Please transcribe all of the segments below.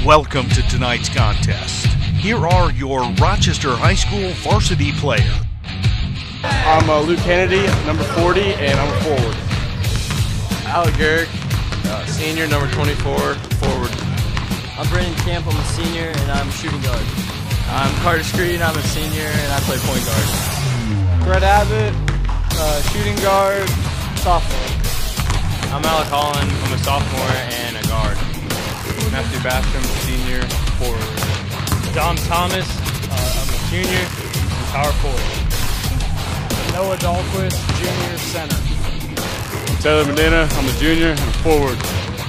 Welcome to tonight's contest. Here are your Rochester High School varsity players. I'm Luke Kennedy, number 40, and I'm a forward. Alec Garrick, senior, number 24, forward. I'm Brandon Camp, I'm a senior, and I'm shooting guard. I'm Carter Screen, I'm a senior, and I play point guard. Brett Abbott, shooting guard, sophomore. I'm Alec Holland, I'm a sophomore and a guard. Matthew Basham, senior, forward. Dom Thomas, I'm a junior, and power forward. Noah Dahlquist, junior, center. Taylor Medina, I'm a junior and a forward.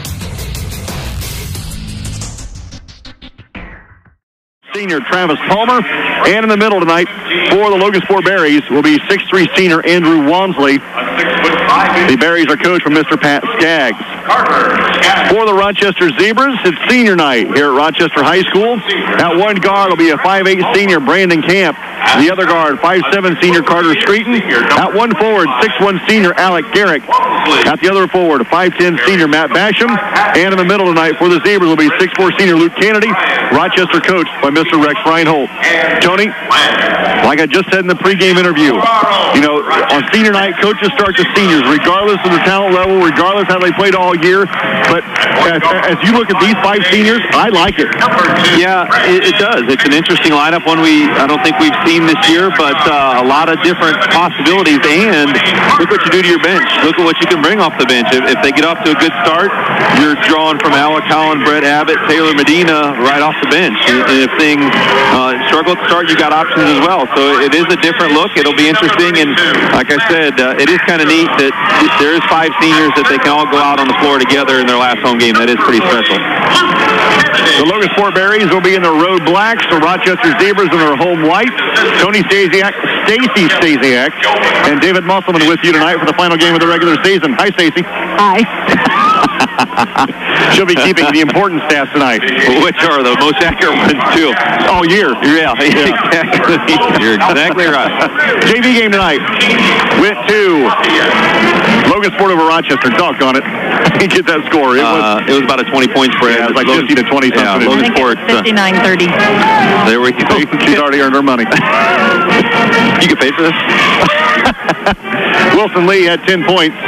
Senior Travis Palmer, and in the middle tonight for the Logansport Berries will be 6'3" senior Andrew Walmsley. The Berries are coached from Mr. Pat Skaggs. For the Rochester Zebras, it's senior night here at Rochester High School. At one guard will be a 5'8" senior Brandon Camp. The other guard, 5'7" senior Carter Screeton. At one forward, 6'1" senior Alec Garrick. At the other forward, 5'10" senior Matt Basham. And in the middle tonight for the Zebras will be 6'4" senior Luke Kennedy. Rochester coached by Mr. Rex Reinhold. Tony, like I just said in the pregame interview, you know, on senior night, coaches start the seniors, regardless of the talent level, regardless how they played all year. But as you look at these 5 seniors, I like it. Yeah, it does. It's an interesting lineup, one I don't think we've seen this year, but a lot of different possibilities. And look what you do to your bench. Look at what you can bring off the bench. If they get off to a good start, you're drawing from Alec Holland, Brett Abbott, Taylor Medina right off the bench. And if things struggle at the start, you got options as well. So it is a different look. It'll be interesting. And like I said, it is kind of neat that there is 5 seniors that they can all go out on the floor together in their last home game. That is pretty special. The Logansport Berries will be in their road blacks, the Rochester Zebras in their home white. Tony Stasiak, Stacy Stasiak, and David Musselman with you tonight for the final game of the regular season. Hi, Stacy. Hi. She'll be keeping the important stats tonight. Which are the most accurate ones, too. All year. Yeah, exactly. You're exactly right. JV game tonight. Went to Logansport over Rochester. Doggone it. He get that score. It was about a 20-point spread. Yeah, it was like 50 to 20 something. Yeah, Logansport. 59-30. There we go. She's already earned her money. You get paid for this? Wilson Lee had 10 points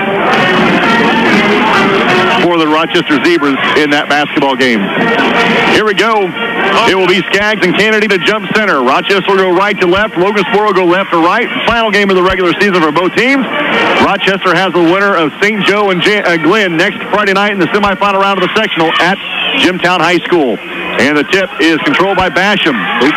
for the Rochester Zebras in that basketball game. Here we go. It will be Skaggs and Kennedy to jump center. Rochester will go right to left. Logansport will go left to right. Final game of the regular season for both teams. Rochester has the winner of St. Joe and Glenn next Friday night in the semifinal round of the sectional at Jimtown High School. And the tip is controlled by Basham.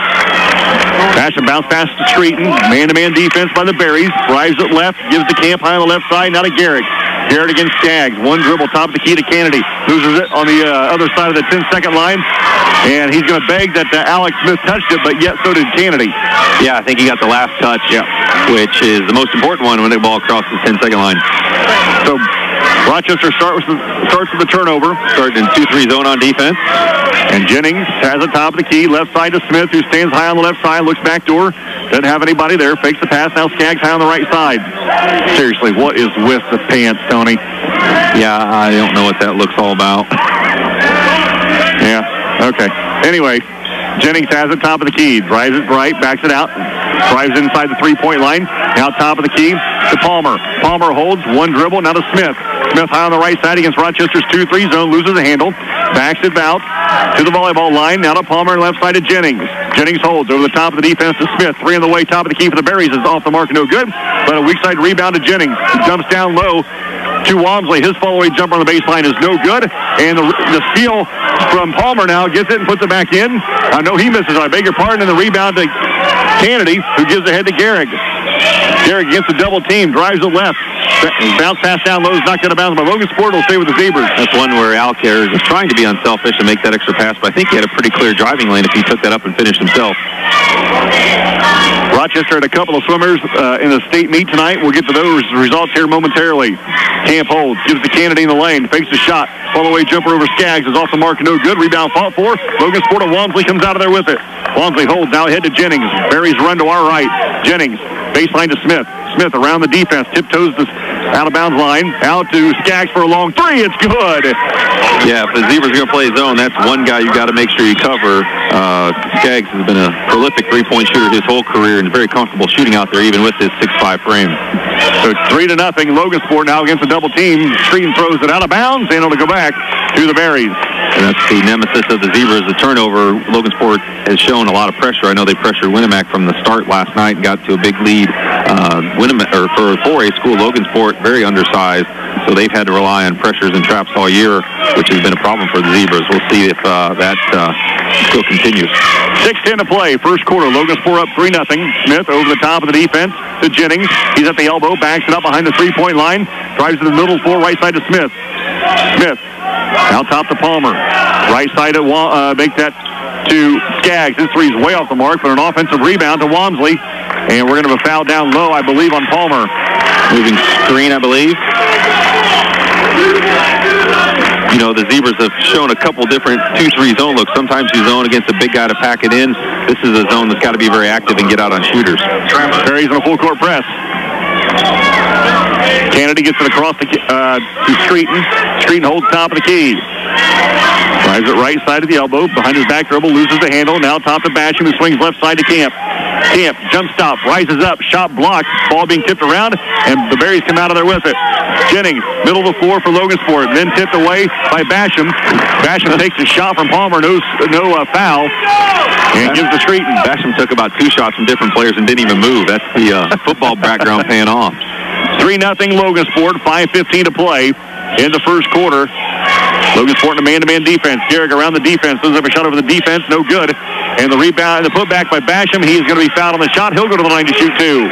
Basham bounce pass to Streeton. Man-to-man defense by the Berries. Drives it left. Gives the Camp high on the left side. Now to Garrick. Garrett against Skaggs. One dribble, top of the key to Kennedy. Loses it on the other side of the 10-second line. And he's going to beg that Alex Smith touched it, but yet so did Kennedy. Yeah, I think he got the last touch, which is the most important one when they ball across the 10-second line. So Rochester starts with the turnover. Starting in 2-3 zone on defense. And Jennings has the top of the key. Left side to Smith, who stands high on the left side. Looks back door. Doesn't have anybody there. Fakes the pass. Now Skaggs high on the right side. Seriously, what is with the pants, Tony? Yeah, I don't know what that looks all about. Yeah, okay. Anyway, Jennings has the top of the key. Drives it right, backs it out. Drives inside the 3-point line. Now top of the key to Palmer. Palmer holds one dribble. Now to Smith. Smith high on the right side against Rochester's 2-3 zone. Loses the handle. Backs it out to the volleyball line. Now to Palmer, left side to Jennings. Jennings holds over the top of the defense to Smith. 3 on the way. Top of the key for the Berries is off the mark. No good. But a weak side rebound to Jennings. He jumps down low to Walmsley. His follow-away jumper on the baseline is no good. And the steal from Palmer now gets it and puts it back in. I know he misses. I beg your pardon. And the rebound to Kennedy, who gives the head to Garrick. Garrick against the double team. Drives it left. Bounce pass down low is knocked out of bounds by Logansport. Will stay with the Zebras. That's one where Alcair is trying to be unselfish and make that extra pass, but I think he had a pretty clear driving lane if he took that up and finished himself. Rochester had a couple of swimmers in the state meet tonight. We'll get to those results here momentarily. Camp holds, gives to Kennedy in the lane, fakes a shot. Follow-away jumper over Skaggs is off the mark, no good. Rebound fought for. Logansport and Walmsley comes out of there with it. Walmsley holds, now ahead to Jennings. Berries run to our right. Jennings, baseline to Smith. Smith around the defense, tiptoes the out-of-bounds line, out to Skaggs for a long three. It's good. Yeah, if the Zebras are going to play zone, that's one guy you got to make sure you cover. Skaggs has been a prolific three-point shooter his whole career and very comfortable shooting out there, even with his 6'5" frame. So it's 3-0. Logansport now against a double team. Streeton throws it out of bounds, and it'll go back to the Berries. And that's the nemesis of the Zebras, the turnover. Logansport has shown a lot of pressure. I know they pressured Winnemac from the start last night and got to a big lead. For 4A school, Logansport, very undersized, so they've had to rely on pressures and traps all year, which has been a problem for the Zebras. We'll see if that still continues. 6:10 to play. First quarter, Logansport up 3-0. Smith over the top of the defense to Jennings. He's at the elbow, backs it up behind the three-point line, drives to the middle floor, right side to Smith. Smith out top to Palmer. Right side to make that to Skaggs. His three's way off the mark, but an offensive rebound to Walmsley. And we're going to have a foul down low, I believe, on Palmer. Moving screen, I believe. You know, the Zebras have shown a couple different 2-3 zone looks. Sometimes you zone against a big guy to pack it in. This is a zone that's got to be very active and get out on shooters. Perry's in a full-court press. Kennedy gets it across to Streeton. Streeton holds top of the key. Drives it right side of the elbow. Behind his back dribble, loses the handle. Now top to Basham, who swings left side to Camp. Camp, jump stop, rises up, shot blocked. Ball being tipped around, and the Berries come out of there with it. Jennings, middle of the floor for Logansport, then tipped away by Basham. Basham takes a shot from Palmer, no foul, and gives to Streeton. Basham took about 2 shots from different players and didn't even move. That's the football background paying off. 3-0 Logansport, 5:15 to play in the first quarter. Logansport in a man-to-man defense. Garrick around the defense, throws up a shot over the defense, no good. And the rebound, the putback by Basham, he's going to be fouled on the shot. He'll go to the line to shoot two.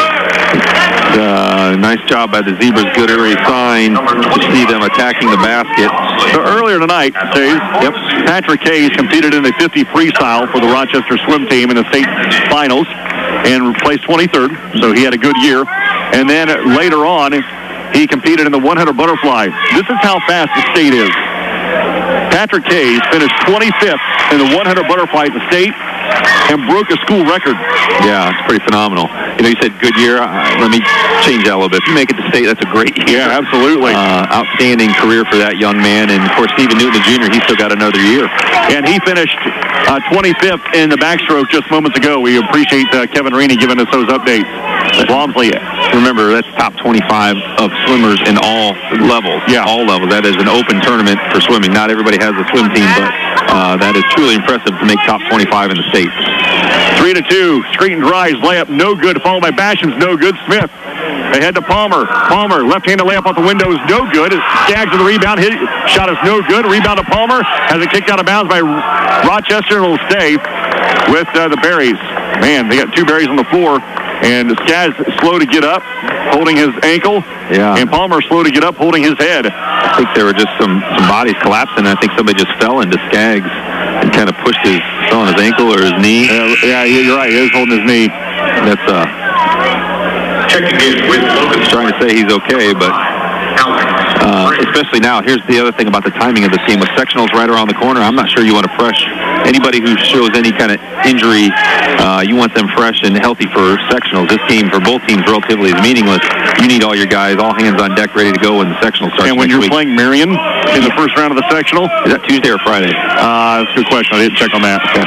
Nice job by the Zebras. Good early sign to see them attacking the basket. So earlier tonight, Patrick Hayes competed in the 50 freestyle for the Rochester swim team in the state finals and placed 23rd, so he had a good year. And then later on, he competed in the 100 butterfly. This is how fast the state is. Patrick Hayes finished 25th in the 100 butterfly at the state and broke a school record. Yeah, it's pretty phenomenal. You know, you said good year. Let me change that a little bit. If you make it to state, that's a great year. Yeah, absolutely. Outstanding career for that young man. And, of course, Stephen Newton, the junior, he's still got another year. And he finished 25th in the backstroke just moments ago. We appreciate Kevin Reaney giving us those updates. Walmsley. Remember, that's top 25 of swimmers in all levels. Yeah. All levels. That is an open tournament for swimming. Not everybody has a swim team, but that is truly impressive to make top 25 in the state. 3-2. Streeton drives, layup, no good. Followed by Basham's, no good. Smith. They head to Palmer. Palmer, left-handed layup off the window is no good. Skaggs with the rebound. Shot is no good. Rebound to Palmer. Has it kicked out of bounds by Rochester, and will stay with the Berries. Man, they got 2 Berries on the floor. And Skaggs slow to get up, holding his ankle. Yeah. And Palmer slow to get up, holding his head. I think there were just some bodies collapsing. I think somebody just fell into Skaggs and kind of fell on his ankle or his knee. Yeah, you're right. He is holding his knee. That's checking in with Logan. Trying to say he's okay, but especially now. Here's the other thing about the timing of this game. With sectionals right around the corner, I'm not sure you want to fresh anybody who shows any kind of injury. You want them fresh and healthy for sectionals. This game for both teams relatively is meaningless. You need all your guys, all hands on deck, ready to go when the sectional starts. And when you're playing Marion in the first round of the sectional, is that Tuesday or Friday? That's a good question. I didn't check on that. Okay.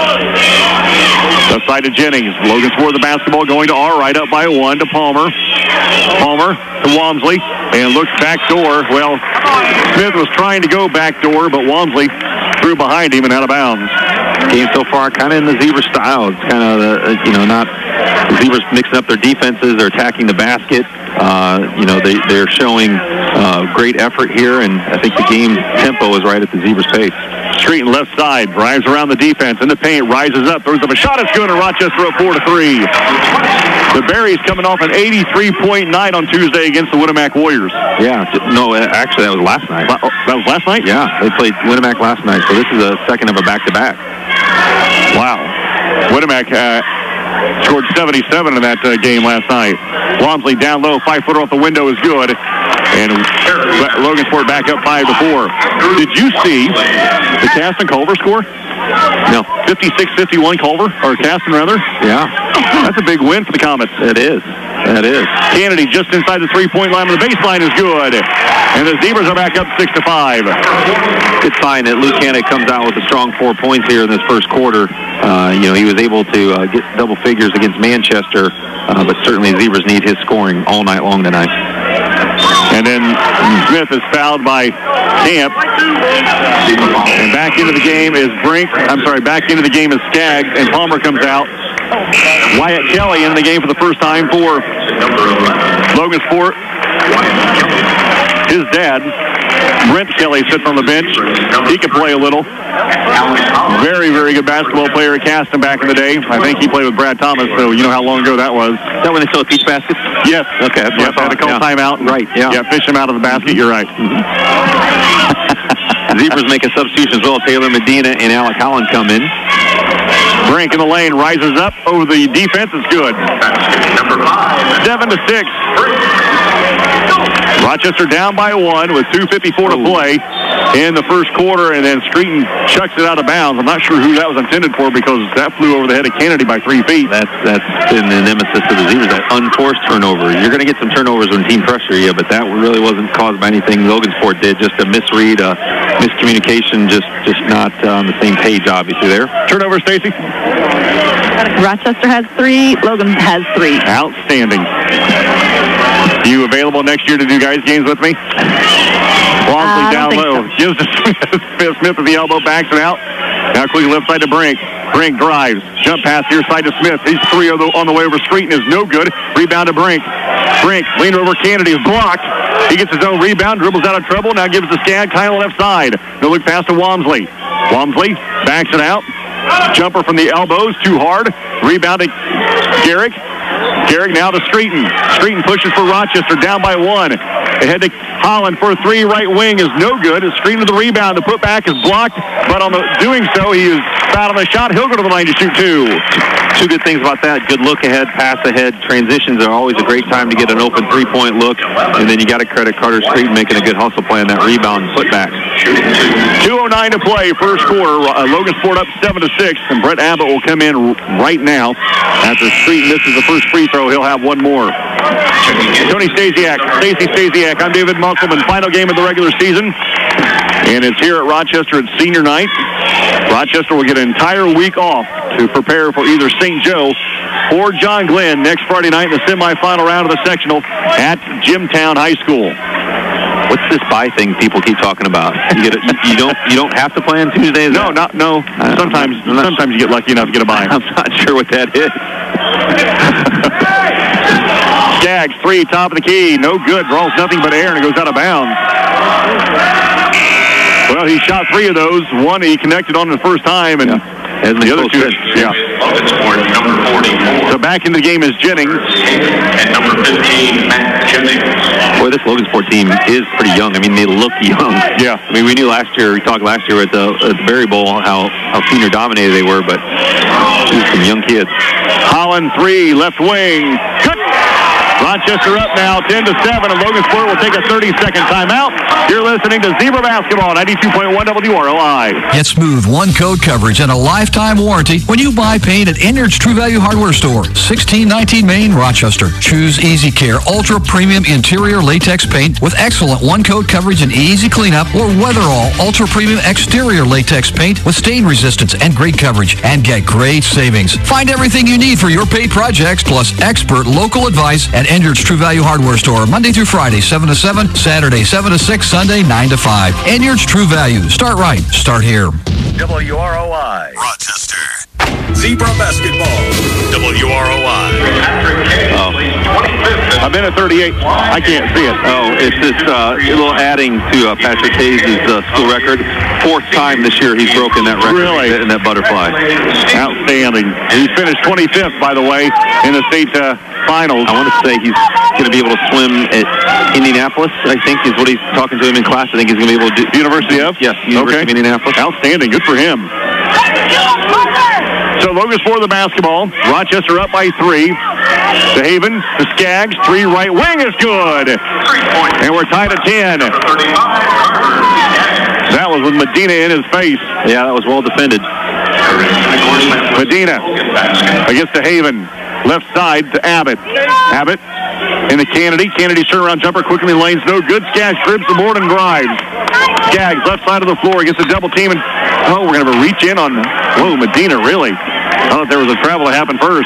Left side to Jennings. Logansport the basketball going to R right up by 1 to Palmer. Palmer to Walmsley and looks back door. Well, Smith was trying to go back door, but Walmsley threw behind him and out of bounds. Game so far kind of in the Zebra style. It's kind of, not the Zebras mixing up their defenses. They're attacking the basket. They're showing great effort here, and I think the game tempo is right at the Zebras' pace. Streeton left side, drives around the defense, in the paint, rises up, throws up a shot. It's good, and Rochester up 4-3. The Berries coming off an 83-point night on Tuesday against the Winnemac Warriors. Yeah, no, actually that was last night. That was last night? Yeah, they played Winnemac last night, so this is a second of a back-to-back. Wow. Winnemac scored 77 in that game last night. Walmsley down low, 5-footer off the window is good. And Logansport back up 5-4. Did you see the Caston Culver score? No. 56-51 Culver, or Caston rather? Yeah. That's a big win for the Comets. It is. That is. Kennedy just inside the three-point line on the baseline is good. And the Zebras are back up 6-5. Good sign that Luke Hanna comes out with a strong 4 points here in this first quarter. He was able to get double figures against Manchester, but certainly Zebras need his scoring all night long tonight. And then Smith is fouled by Camp. And back into the game is Skaggs, and Palmer comes out. Wyatt Kelly in the game for the first time for Logansport. His dad, Brent Kelly, sits on the bench. He can play a little. Very, very good basketball player at Caston back in the day. I think he played with Brad Thomas, so you know how long ago that was. Is that when they sold peach baskets? Yes. Okay. Yep, had to call timeout. Right, yeah. Yeah, fish him out of the basket. You're right. Zebras make a substitution as well. Taylor Medina and Alec Holland come in. Brink in the lane, rises up over the defense. It's good. 7-6. Rochester down by 1 with 2:54 to play in the first quarter, and then Streeton chucks it out of bounds. I'm not sure who that was intended for because that flew over the head of Kennedy by 3 feet. That's been the nemesis of the Zebras, that unforced turnover. You're going to get some turnovers when team pressure you, but that really wasn't caused by anything Logansport did. Just a misread, a miscommunication, just not on the same page, obviously, there. Turnover, Stacy? Rochester has 3. Logan has 3. Outstanding. You available next year to do guys games with me? Walmsley down low. So. Gives to Smith. Smith at the elbow, backs it out. Now quickly left side to Brink. Brink drives. Jump pass here side to Smith. These 3 on the way over Streeton is no good. Rebound to Brink. Brink leaned over Kennedy is blocked. He gets his own rebound, dribbles out of trouble. Now gives to Skaggs, kind of left side. No look pass to Walmsley. Walmsley backs it out. Jumper from the elbows, too hard. Rebound to Garrick. Garrick now to Streeton. Streeton pushes for Rochester, down by 1. Ahead to Holland for a 3, right wing is no good. It's Streeton to the rebound. The putback is blocked, but on doing so, he is fouled on the shot. He'll go to the line to shoot 2. 2 good things about that. Good look ahead, pass ahead. Transitions are always a great time to get an open 3-point look, and then you got to credit Carter Streeton making a good hustle play on that rebound and putback. 2:09 to play, first quarter. Logansport up 7-6, and Brett Abbott will come in right now. After Streeton misses the first free throw, he'll have 1 more. Tony Stasiak, Stacy Stasiak. I'm David Musselman. Final game of the regular season, and it's here at Rochester at senior night. Rochester will get an entire week off to prepare for either St. Joe or John Glenn next Friday night in the semifinal round of the sectional at Jimtown High School. What's this bye thing people keep talking about? You don't have to play on Tuesdays? No. Sometimes you get lucky enough to get a bye. I'm not sure what that is. Skaggs, 3, top of the key. No good. Draws nothing but air, and it goes out of bounds. Well, he shot 3 of those. 1 he connected on the first time, and the other 2, number 44. So back in the game is Jennings. And number 15, Matt Jennings. Boy, this Logansport team is pretty young. I mean, they look young. Yeah. I mean, we talked last year at the Berry Bowl how senior dominated they were, but these are some young kids. Holland, 3, left wing. Good. Rochester up now, 10-7, and Logansport will take a 30-second timeout. You're listening to Zebra Basketball, 92.1 WROI. Get smooth one-coat coverage and a lifetime warranty when you buy paint at Enyards True Value Hardware Store, 1619 Main, Rochester. Choose Easy Care Ultra Premium Interior Latex Paint with excellent one-coat coverage and easy cleanup, or Weatherall Ultra Premium Exterior Latex Paint with stain resistance and great coverage, and get great savings. Find everything you need for your paint projects, plus expert local advice at Enyards True Value Hardware Store, Monday through Friday, 7 to 7, Saturday, 7 to 6, Sunday, 9 to 5. Enyards True Value. Start right. Start here. WROI. Rochester. Zebra Basketball. WROI. I'm in at 38. I can't see it. Oh, it's this little adding to Patrick Hayes' school record. 4th time this year he's broken that record. Really? In that butterfly. Outstanding. He finished 25th, by the way, in the state finals. I want to say he's going to be able to swim at Indianapolis, I think, is what he's talking to him in class. I think he's going to be able to do. University of? Yes, University of Indianapolis. Outstanding. Good for him. So Logansport the basketball. Rochester up by 3. To Haven, to Skaggs. 3, right wing is good. And we're tied at 10. That was with Medina in his face. Yeah, that was well defended. Medina against the Haven. Left side to Abbott. Abbott in the Kennedy. Kennedy's turnaround jumper quickly in the lanes. No good. Skaggs grips the board and drives. Skaggs left side of the floor gets a double team. And, we're going to have a reach in on, Medina, really. I thought there was a travel to happen first.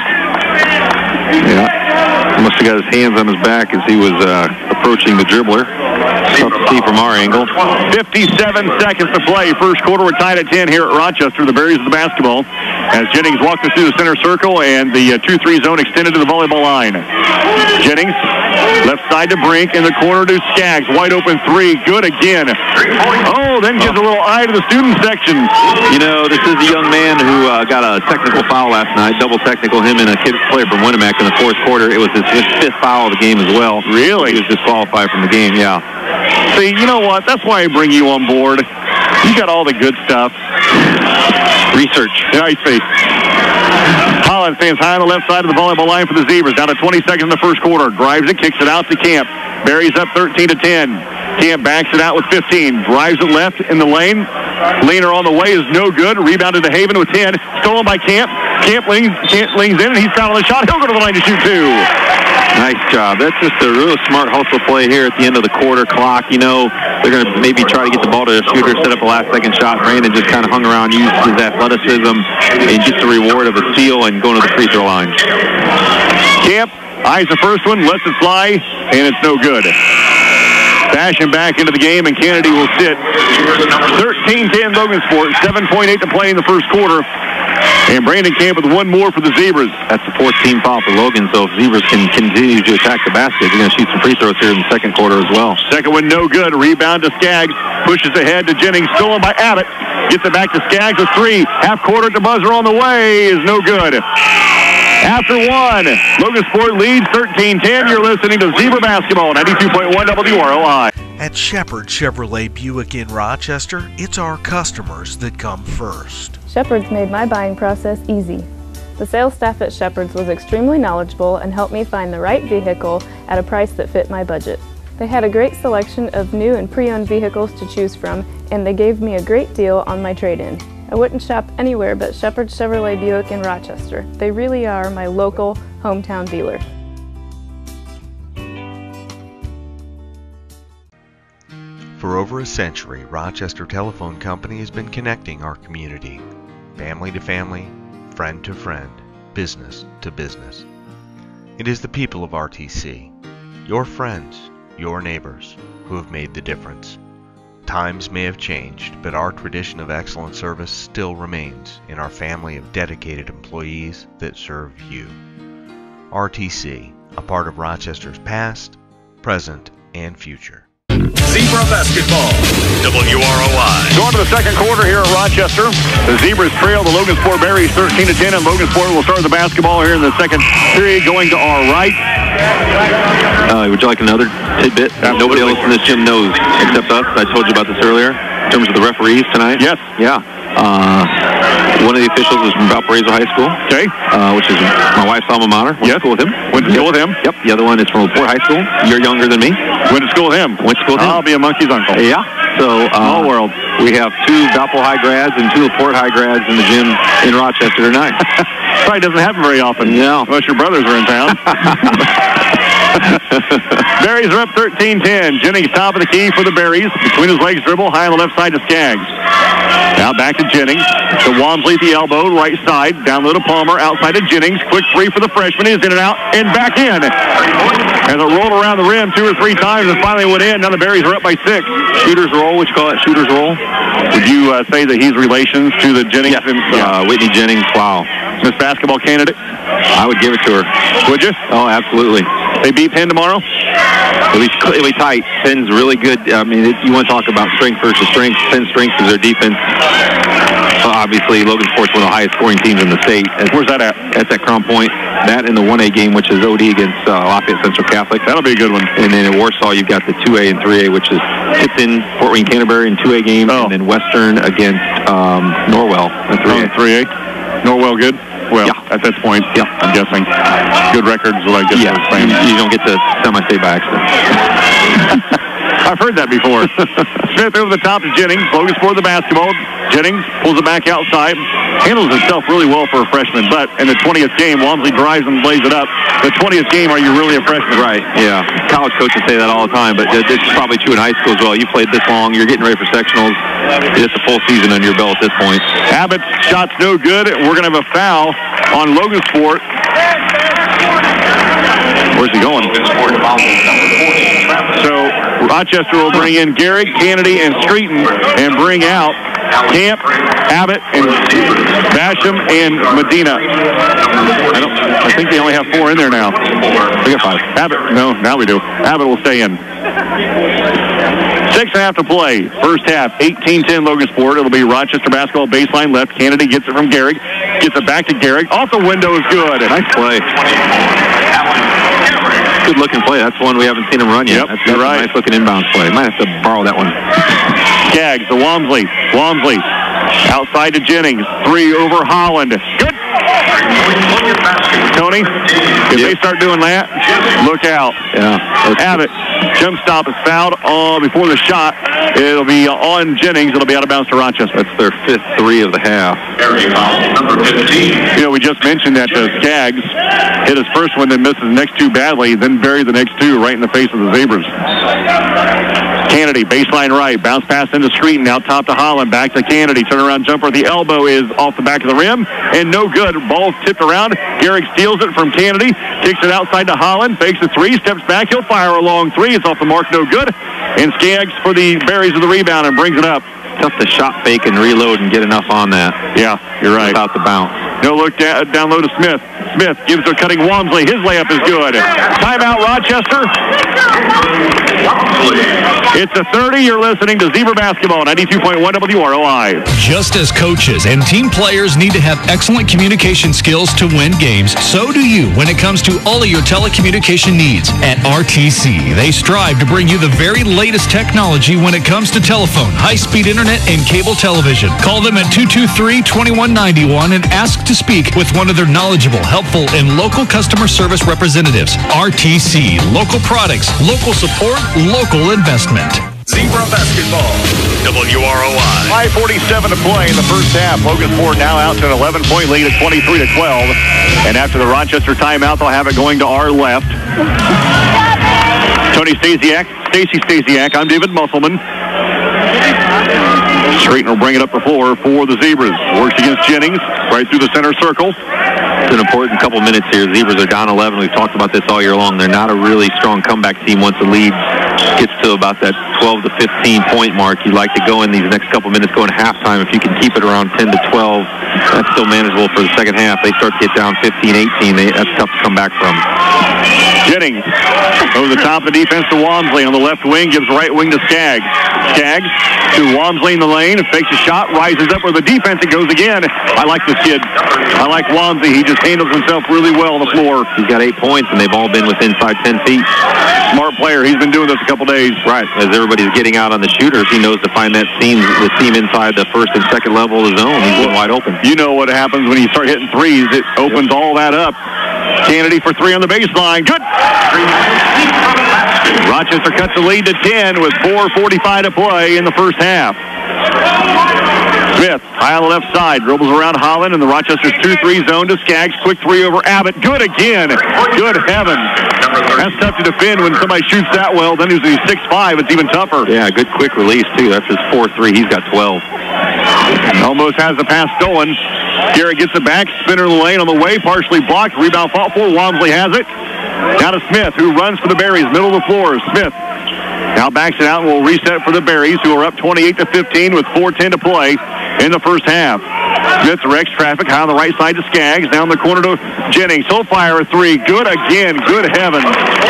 Yeah. Must have got his hands on his back as he was approaching the dribbler. Tough to see from our angle. 57 seconds to play. First quarter, we're tied at 10 here at Rochester. The Berries of the basketball. As Jennings walks us through the center circle and the 2-3 zone extended to the volleyball line. Jennings, left side to Brink, in the corner to Skaggs. Wide open three. Good again. Then gives a little eye to the student section. You know, this is a young man who got a technical foul last night, double technical, him and a kid player from Winnemac in the fourth quarter. It was his fifth foul of the game as well. Really? He was disqualified from the game, yeah. See, you know what? That's why I bring you on board. You got all the good stuff. Research. Yeah, I see. Holland stands high on the left side of the volleyball line for the Zebras. Down to 20 seconds in the first quarter. Drives it, kicks it out to Camp. Berries up 13-10. Camp backs it out with 15. Drives it left in the lane. Leaner on the way is no good. Rebounded to Haven with 10. Stolen by Camp. Camp leans in, and he's fouling the shot. He'll go to the line to shoot two. Nice job. That's just a real smart hustle play here at the end of the quarter clock. You know, they're going to maybe try to get the ball to the shooter, set up a last-second shot. Brandon just kind of hung around, used his athleticism, and gets the reward of a steal and going to the free throw line. Camp eyes the first one, lets it fly, and it's no good. Bashing back into the game, and Kennedy will sit. 13-10 Logansport, 7.8 to play in the first quarter. And Brandon Camp with one more for the Zebras. That's the fourth team foul for Logan, so if Zebras can continue to attack the basket, they're going to shoot some free throws here in the second quarter as well. Second one no good. Rebound to Skaggs. Pushes ahead to Jennings. Stolen by Abbott. Gets it back to Skaggs with three. Half quarter at the buzzer on the way is no good. After one, Logansport leads 13-10. You're listening to Zebra Basketball, 92.1 WROI. At Shepherd Chevrolet Buick in Rochester, it's our customers that come first. Shepherd's made my buying process easy. The sales staff at Shepherd's was extremely knowledgeable and helped me find the right vehicle at a price that fit my budget. They had a great selection of new and pre-owned vehicles to choose from, and they gave me a great deal on my trade-in. I wouldn't shop anywhere but Shepherd's Chevrolet Buick in Rochester. They really are my local hometown dealer. For over a century, Rochester Telephone Company has been connecting our community. Family to family, friend to friend, business to business. It is the people of RTC, your friends, your neighbors, who have made the difference. Times may have changed, but our tradition of excellent service still remains in our family of dedicated employees that serve you. RTC, a part of Rochester's past, present, and future. Zebra Basketball, WROI. Going to the second quarter here at Rochester. The Zebras trail the Logansport Berries 13-10, and Logansport will start the basketball here in the second period, going to our right. Would you like another tidbit? Absolutely. Nobody else in this gym knows except us. I told you about this earlier. In terms of the referees tonight. Yes. Yeah. One of the officials is from Valparaiso High School. Okay. Which is my wife's alma mater. Went to school with him. Went to school with him? Yep. The other one is from LaPorte High School. You're younger than me. Went to school with him. Went to school with him. I'll be a monkey's uncle. Yeah. So, small world. We have two Valpo High grads and two LaPorte High grads in the gym in Rochester tonight. Probably doesn't happen very often. No. Unless your brothers are in town. Berries are up 13-10. Jennings top of the key for the Berries. Between his legs dribble, high on the left side to Skaggs. Now back to Jennings. To Walmsley at the elbow, right side. Down low to Palmer, outside to Jennings. Quick three for the freshman. He's in and out, and back in. As it rolled around the rim 2 or 3 times and finally went in. Now the Berries are up by 6. Shooter's roll, what you call it? Shooter's roll? Would you say that he's relations to the Jennings? Yes. Whitney Jennings, wow. Miss Basketball candidate? I would give it to her. Would you? Oh, absolutely. They beat Penn tomorrow? It'll be tight. Penn's really good. I mean, you want to talk about strength versus strength. Penn's strength is their defense. Obviously, Logansport's one of the highest scoring teams in the state. Where's that at? That's at Crown Point. That in the 1A game, which is OD against Lafayette Central Catholic. That'll be a good one. And then in Warsaw, you've got the 2A and 3A, which is Tipton, Fort Wayne, Canterbury in 2A games, and then Western against Norwell in 3A. 3A. Norwell good? Well, at this point, I'm guessing. Good records, what I guess. Yeah, you don't get to semi-state by accident. I've heard that before. Smith over the top to Jennings. Logansport the basketball. Jennings pulls it back outside. Handles himself really well for a freshman, but in the 20th game, Walmsley drives and lays it up. The 20th game, are you really a freshman? Right, yeah. College coaches say that all the time, but this is probably true in high school as well. You played this long, you're getting ready for sectionals. It's a full season under your belt at this point. Abbott's shot's no good. We're going to have a foul on Logansport. Where's he going? So Rochester will bring in Garrick, Kennedy, and Streeton and bring out Camp, Abbott, and Basham, and Medina. I think they only have 4 in there now. We got 5. Abbott, no, now we do. Abbott will stay in. 6.5 to play. First half, 18-10 Logansport. It'll be Rochester basketball baseline left. Kennedy gets it from Garrick. Gets it back to Garrick. Off the window is good. Nice play. Good looking play. That's one we haven't seen him run yet. Yep, that's right. a nice looking inbound play. Might have to borrow that one. Skaggs to Walmsley. Walmsley outside to Jennings. 3 over Holland. Good. Tony, if they start doing that, look out. Yeah. Abbott. Jump stop is fouled before the shot. It'll be on Jennings. It'll be out of bounds to Rochester. That's their 5th 3 of the half. Number 15. You know, we just mentioned that Skaggs hit his first one, then missed his next 2 badly, then buried the next 2 right in the face of the Zebras. Kennedy, baseline right, bounce pass into Streeton, out top to Holland, back to Kennedy, turnaround jumper, the elbow is off the back of the rim, and no good. Ball's tipped around. Garrick steals it from Kennedy, kicks it outside to Holland, fakes a 3, steps back, he'll fire a long 3, it's off the mark, no good. And Skaggs for the Berries of the rebound and brings it up. Tough to shot fake and reload and get enough on that. Yeah, you're right. Without the bounce. No look down low to Smith. Smith gives to cutting Walmsley. His layup is good. Timeout, Rochester. It's a 30. You're listening to Zebra Basketball, 92.1 WROI. Just as coaches and team players need to have excellent communication skills to win games, so do you when it comes to all of your telecommunication needs. At RTC, they strive to bring you the very latest technology when it comes to telephone, high-speed internet, and cable television. Call them at 223-2191 and ask to speak with one of their knowledgeable, helpful, and local customer service representatives. RTC, local products, local support, local investment. Zebra Basketball, WROI. 5:47 to play in the first half. Logansport now out to an 11-point lead at 23-12. And after the Rochester timeout, they'll have it going to our left. Tony Stasiak, Stacy Stasiak. I'm David Musselman. Streeton will bring it up the floor for the Zebras. Works against Jennings, right through the center circle. It's an important couple minutes here. Zebras are down 11. We've talked about this all year long. They're not a really strong comeback team once the lead gets to about that 12 to 15 point mark. You'd like to go in these next couple minutes, go in halftime. If you can keep it around 10 to 12, that's still manageable for the second half. They start to get down 15, 18. That's tough to come back from. Jennings over the top of the defense to Walmsley on the left wing, gives right wing to Skaggs. Skaggs to Walmsley in the lane, fakes a shot, rises up with the defense, it goes again. I like this kid. I like Walmsley. He just handles himself really well on the floor. He's got 8 points, and they've all been within 10 feet. Smart player. He's been doing this a couple days. Right. As everybody's getting out on the shooters, he knows to find the seam inside the first and second level of the zone. He's been wide open. You know what happens when you start hitting threes. It opens all that up. Kennedy for 3 on the baseline. Good. Rochester cuts the lead to 10 with 4:45 to play in the first half. Smith, high on the left side, dribbles around Holland, and the Rochester's 2-3 zone to Skaggs. Quick 3 over Abbott. Good again. Good heavens. That's tough to defend when somebody shoots that well. Then he's 6'5", it's even tougher. Yeah, good quick release, too. That's his 4-3. He's got 12. Almost has the pass stolen. Garrett gets it back. Spinner in the lane on the way. Partially blocked. Rebound fought for. Walmsley has it. Now to Smith, who runs for the Berries. Middle of the floor. Smith now backs it out and will reset for the Berries, who are up 28-15 with 4:10 to play in the first half. Smith directs traffic high on the right side to Skaggs. Down the corner to Jennings. He'll fire a 3. Good again. Good heavens.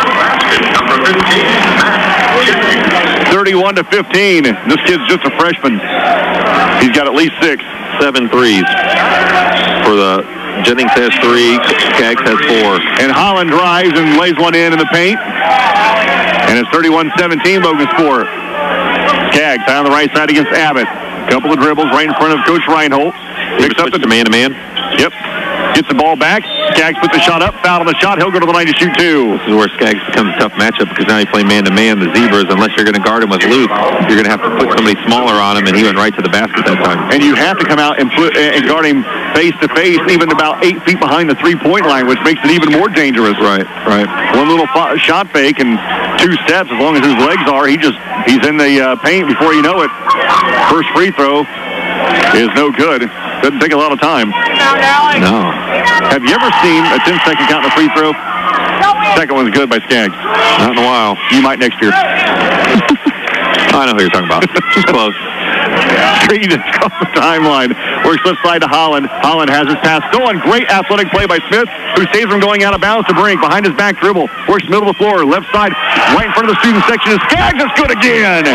31-15. This kid's just a freshman. He's got at least 7 threes. For the Jennings has 3. Skaggs has 4. And Holland drives and lays one in the paint. And it's 31-17 Logansport. Skaggs high on the right side against Abbott. Couple of dribbles right in front of Coach Reinhold. Picks up the man-to-man. Yep. Gets the ball back. Skaggs puts the shot up. Foul on the shot. He'll go to the line to shoot two. This is where Skaggs becomes a tough matchup because now you play man-to-man. The Zebras, unless you're going to guard him with Luke, you're going to have to put somebody smaller on him, and he went right to the basket that time. And you have to come out and guard him face-to-face, even about 8 feet behind the three-point line, which makes it even more dangerous. Right. One little shot fake and 2 steps, as long as his legs are, he's in the paint before you know it. First free throw is no good. Doesn't take a lot of time. No. Have you ever seen a 10-second count in a free throw? Second one's good by Skaggs. Not in a while. You might next year. I know who you're talking about. Just close. Street is off the timeline. Works left side to Holland. Holland has his pass stolen. Great athletic play by Smith, who saves from going out of bounds to Brink. Behind his back dribble. Works middle of the floor. Left side, right in front of the student section. Skaggs is good again.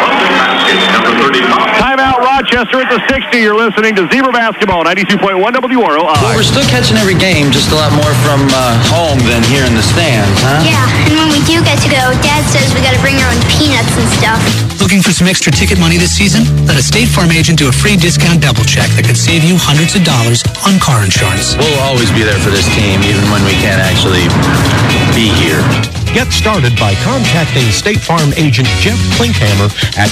Timeout Rochester at the 60. You're listening to Zebra Basketball, 92.1 WROI. Well, we're still catching every game, just a lot more from home than here in the stands, huh? Yeah, and when we do get to go, Dad says we got to bring our own peanuts and stuff. Looking for some extra ticket money this season? Let a State Farm agent do a free discount double check that could save you hundreds of dollars on car insurance. We'll always be there for this team, even when we can't actually be here. Get started by contacting State Farm agent Jeff Klinkhammer at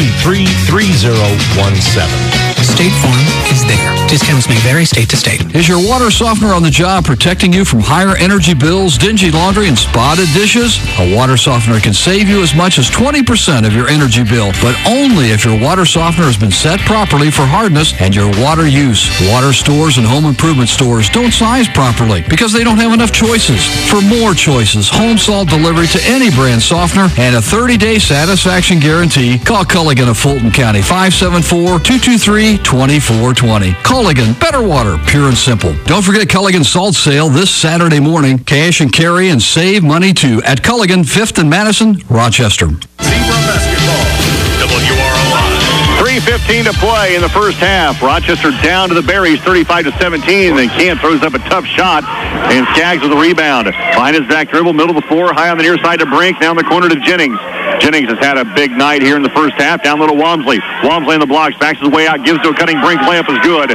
223-3017. State Farm is there. Discounts may vary state to state. Is your water softener on the job protecting you from higher energy bills, dingy laundry, and spotted dishes? A water softener can save you as much as 20% of your energy bill, but only if your water softener has been set properly for hardness and your water use. Water stores and home improvement stores don't size properly because they don't have enough choices. For more choices, home salt delivery to any brand softener and a 30-day satisfaction guarantee, call Culligan of Fulton County, 574-223-2420. Culligan, better water, pure and simple. Don't forget Culligan Salt Sale this Saturday morning. Cash and carry and save money too at Culligan, 5th and Madison, Rochester. Zebra Basketball, WROI. 3:15 to play in the first half. Rochester down to the Berries, 35-17. Then Camp throws up a tough shot, and Skaggs with a rebound. Behind his back dribble, middle of the floor, high on the near side to Brink, down the corner to Jennings. Jennings has had a big night here in the first half. Down little Walmsley. Walmsley in the blocks, backs his way out, gives to a cutting Brink. Layup is good.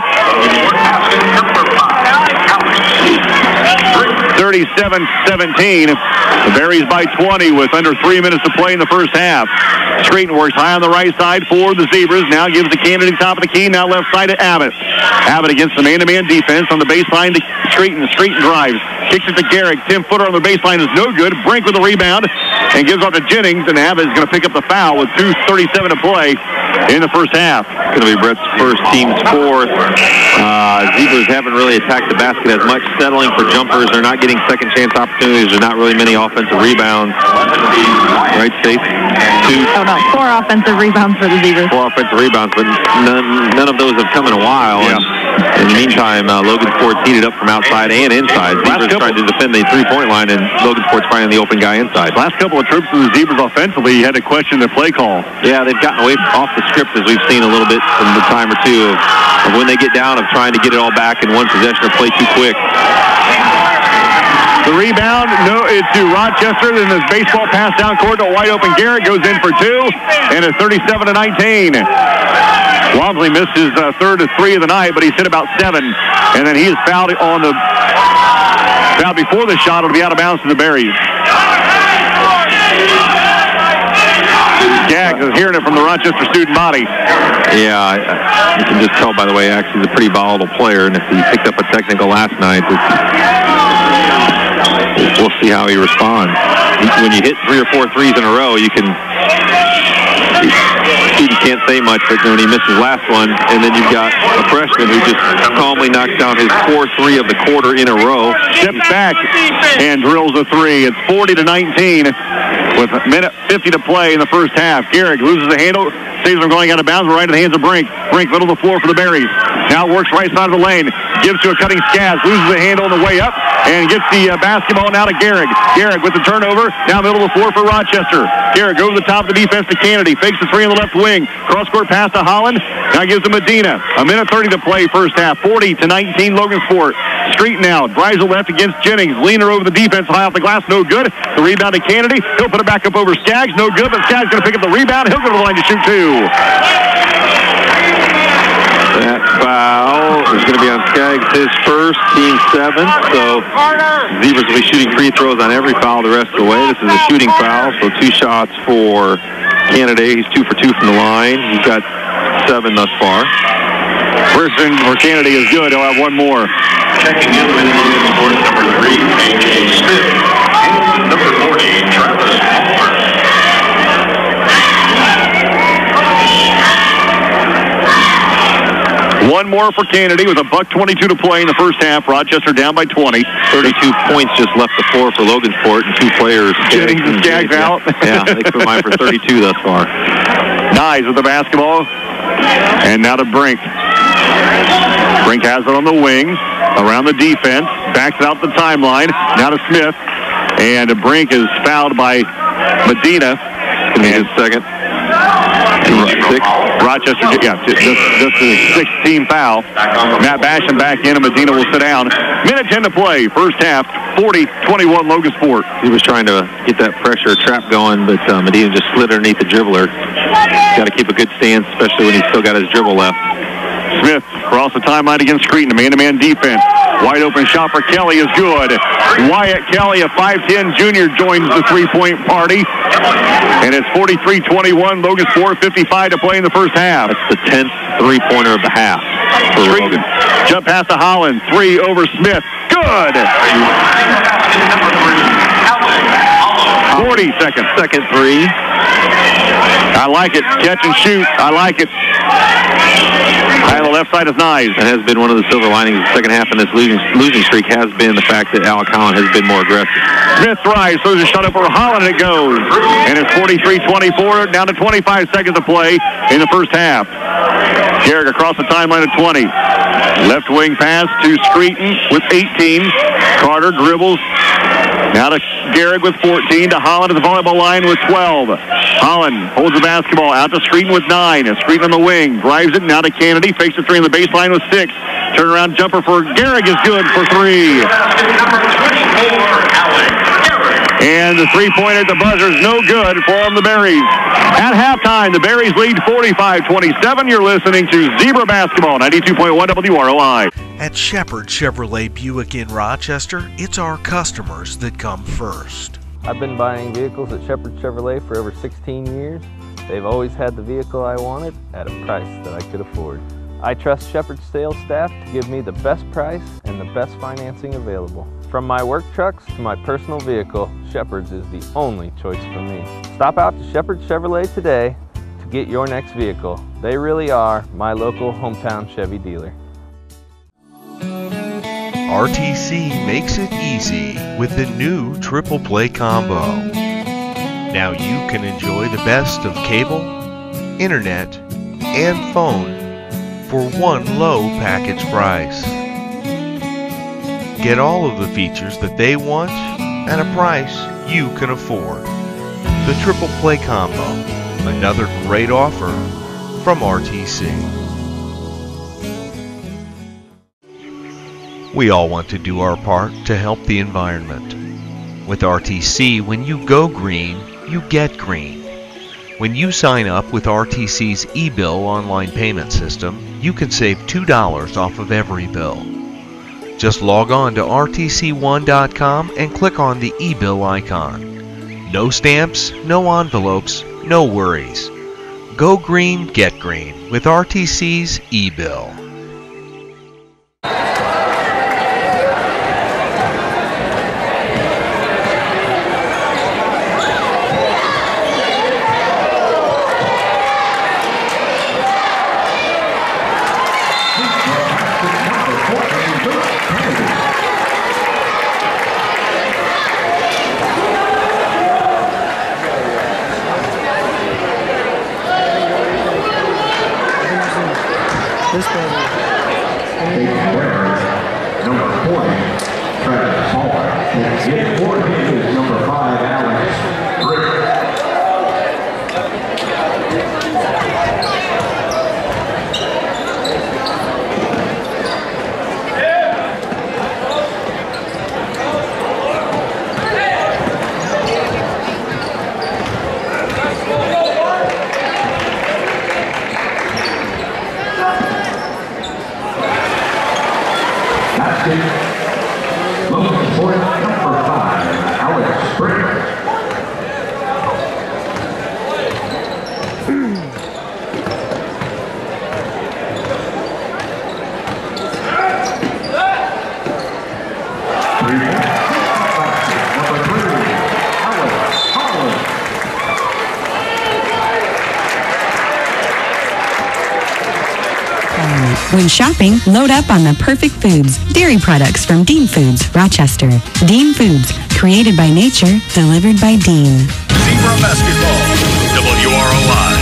37-17. The Berries by 20 with under 3 minutes to play in the first half. Streeton works high on the right side for the Zebras. Now gives the Kennedy top of the key. Now left side to Abbott. Abbott against the man-to-man defense on the baseline to Streeton. Streeton drives. Kicks it to Garrick. 10-footer on the baseline is no good. Brink with the rebound and gives off to Jennings. And Abbott is going to pick up the foul with 2:37 to play in the first half. It's going to be Brett's first, team's fourth. Zebras haven't really attacked the basket as much, settling for jumpers. They're not getting second chance opportunities. There's not really many offensive rebounds. Right, Stace? About 4 offensive rebounds for the Zebras. 4 offensive rebounds, but none of those have come in a while. Yeah. In the meantime, Logansport's heated up from outside and inside. Zebras trying to defend the three-point line, and Logansport's finding the open guy inside. Last couple of trips to the Zebras offensively, you had to question the play call. Yeah, they've gotten away off the script, as we've seen a little bit from the time or two of when they get down, of trying to get it all back in one possession or play too quick. The rebound, it's to Rochester. Then this baseball pass down court to a wide open Garrett. Goes in for 2, and it's 37-19. Walmsley missed his third of 3 of the night, but he's hit about 7. And then he is fouled before the shot. It'll be out of bounds to the Berries. Skaggs is hearing it from the Rochester student body. Yeah, you can just tell by the way Axe is a pretty volatile player, and if he picked up a technical last night, we'll see how he responds. When you hit 3 or 4 threes in a row, students can't say much, but when he misses last one, and then you've got a freshman who just calmly knocks down his 4th 3 of the quarter in a row. Steps back and drills a 3. It's 40-19 with a minute 50 to play in the first half. Garrick loses the handle, saves from going out of bounds, right in the hands of Brink. Brink, middle of the floor for the Berries. Now works right side of the lane, gives to a cutting Skaggs, loses the handle on the way up, and gets the basketball now to Garrick. Garrick with the turnover, now middle of the floor for Rochester. Garrick goes to the top of the defense to Kennedy, fakes the 3 on the left wing, cross-court pass to Holland, now gives to Medina. A minute 30 to play first half, 40-19 Logansport. Street now, drives the left against Jennings, leaner over the defense, high off the glass, no good. The rebound to Kennedy, he'll put it back up over Skaggs, no good, but Skaggs going to pick up the rebound, he'll go to the line to shoot 2. That foul is going to be on Skaggs, his first, team 7. So Zebras will be shooting free throws on every foul the rest of the way. This is a shooting foul, so 2 shots for Canada. He's 2 for 2 from the line. He's got 7 thus far. First thing for Kennedy is good. He'll have one more. Checking in with number 3, A.J. Smith, and number 40, Travis Palmer. One more for Kennedy with $1:22 to play in the first half. Rochester down by 20. 32 points just left the floor for Logansport, and 2 players. Jennings and Skaggs out. Yeah, they combined for 32 thus far. Nyes with the basketball. And now to Brink. Brink has it on the wing, around the defense, backs it out the timeline. Now to Smith. And Brink is fouled by Medina. And second. Rochester, yeah, this is 16 foul. Matt Basham back in, and Medina will sit down. Minute 10 to play. First half, 40-21 Logansport. He was trying to get that pressure trap going, but Medina just slid underneath the dribbler. Got to keep a good stance, especially when he's still got his dribble left. Smith across the timeline against Creighton, a man-to-man defense. Wide open shot for Kelly is good. Wyatt Kelly, a 5'10 junior, joins the three-point party. And it's 43-21, Logansport, 55 to play in the first half. That's the 10th three-pointer of the half for Logan. Jump pass to Holland, 3 over Smith. Good! 40 seconds. Second 3. I like it. Catch and shoot. I like it. On the left side is Nyes. That has been one of the silver linings of the second half in this losing streak has been the fact that Alec Holland has been more aggressive. Smith thrives, throws a shot up for Holland, and it goes. And it's 43-24, down to 25 seconds to play in the first half. Garrick across the timeline at 20. Left wing pass to Screeton with 18. Carter dribbles. Now to Garrick with 14, to Holland at the volleyball line with 12. Holland holds the basketball out to Screeton with 9. Screeton on the wing, drives it now to Kennedy, fakes the 3 on the baseline with 6. Turnaround jumper for Garrick is good for 3. And the three-pointer at the buzzer is no good for the Berries. At halftime, the Berries lead 45-27. You're listening to Zebra Basketball, 92.1 WROI. At Shepherd Chevrolet Buick in Rochester, it's our customers that come first. I've been buying vehicles at Shepherd Chevrolet for over 16 years. They've always had the vehicle I wanted at a price that I could afford. I trust Shepherd's sales staff to give me the best price and the best financing available. From my work trucks to my personal vehicle, Shepherd's is the only choice for me. Stop out to Shepherd Chevrolet today to get your next vehicle. They really are my local hometown Chevy dealer. RTC makes it easy with the new Triple Play Combo. Now you can enjoy the best of cable, internet, and phone for one low package price. Get all of the features that they want at a price you can afford. The Triple Play Combo, another great offer from RTC. We all want to do our part to help the environment. With RTC, when you go green, you get green. When you sign up with RTC's eBill online payment system, you can save $2 off of every bill. Just log on to rtc1.com and click on the eBill icon. No stamps, no envelopes, no worries. Go green, get green with RTC's eBill. When shopping, load up on the perfect foods. Dairy products from Dean Foods, Rochester. Dean Foods, created by nature, delivered by Dean. Zebra basketball, WROI.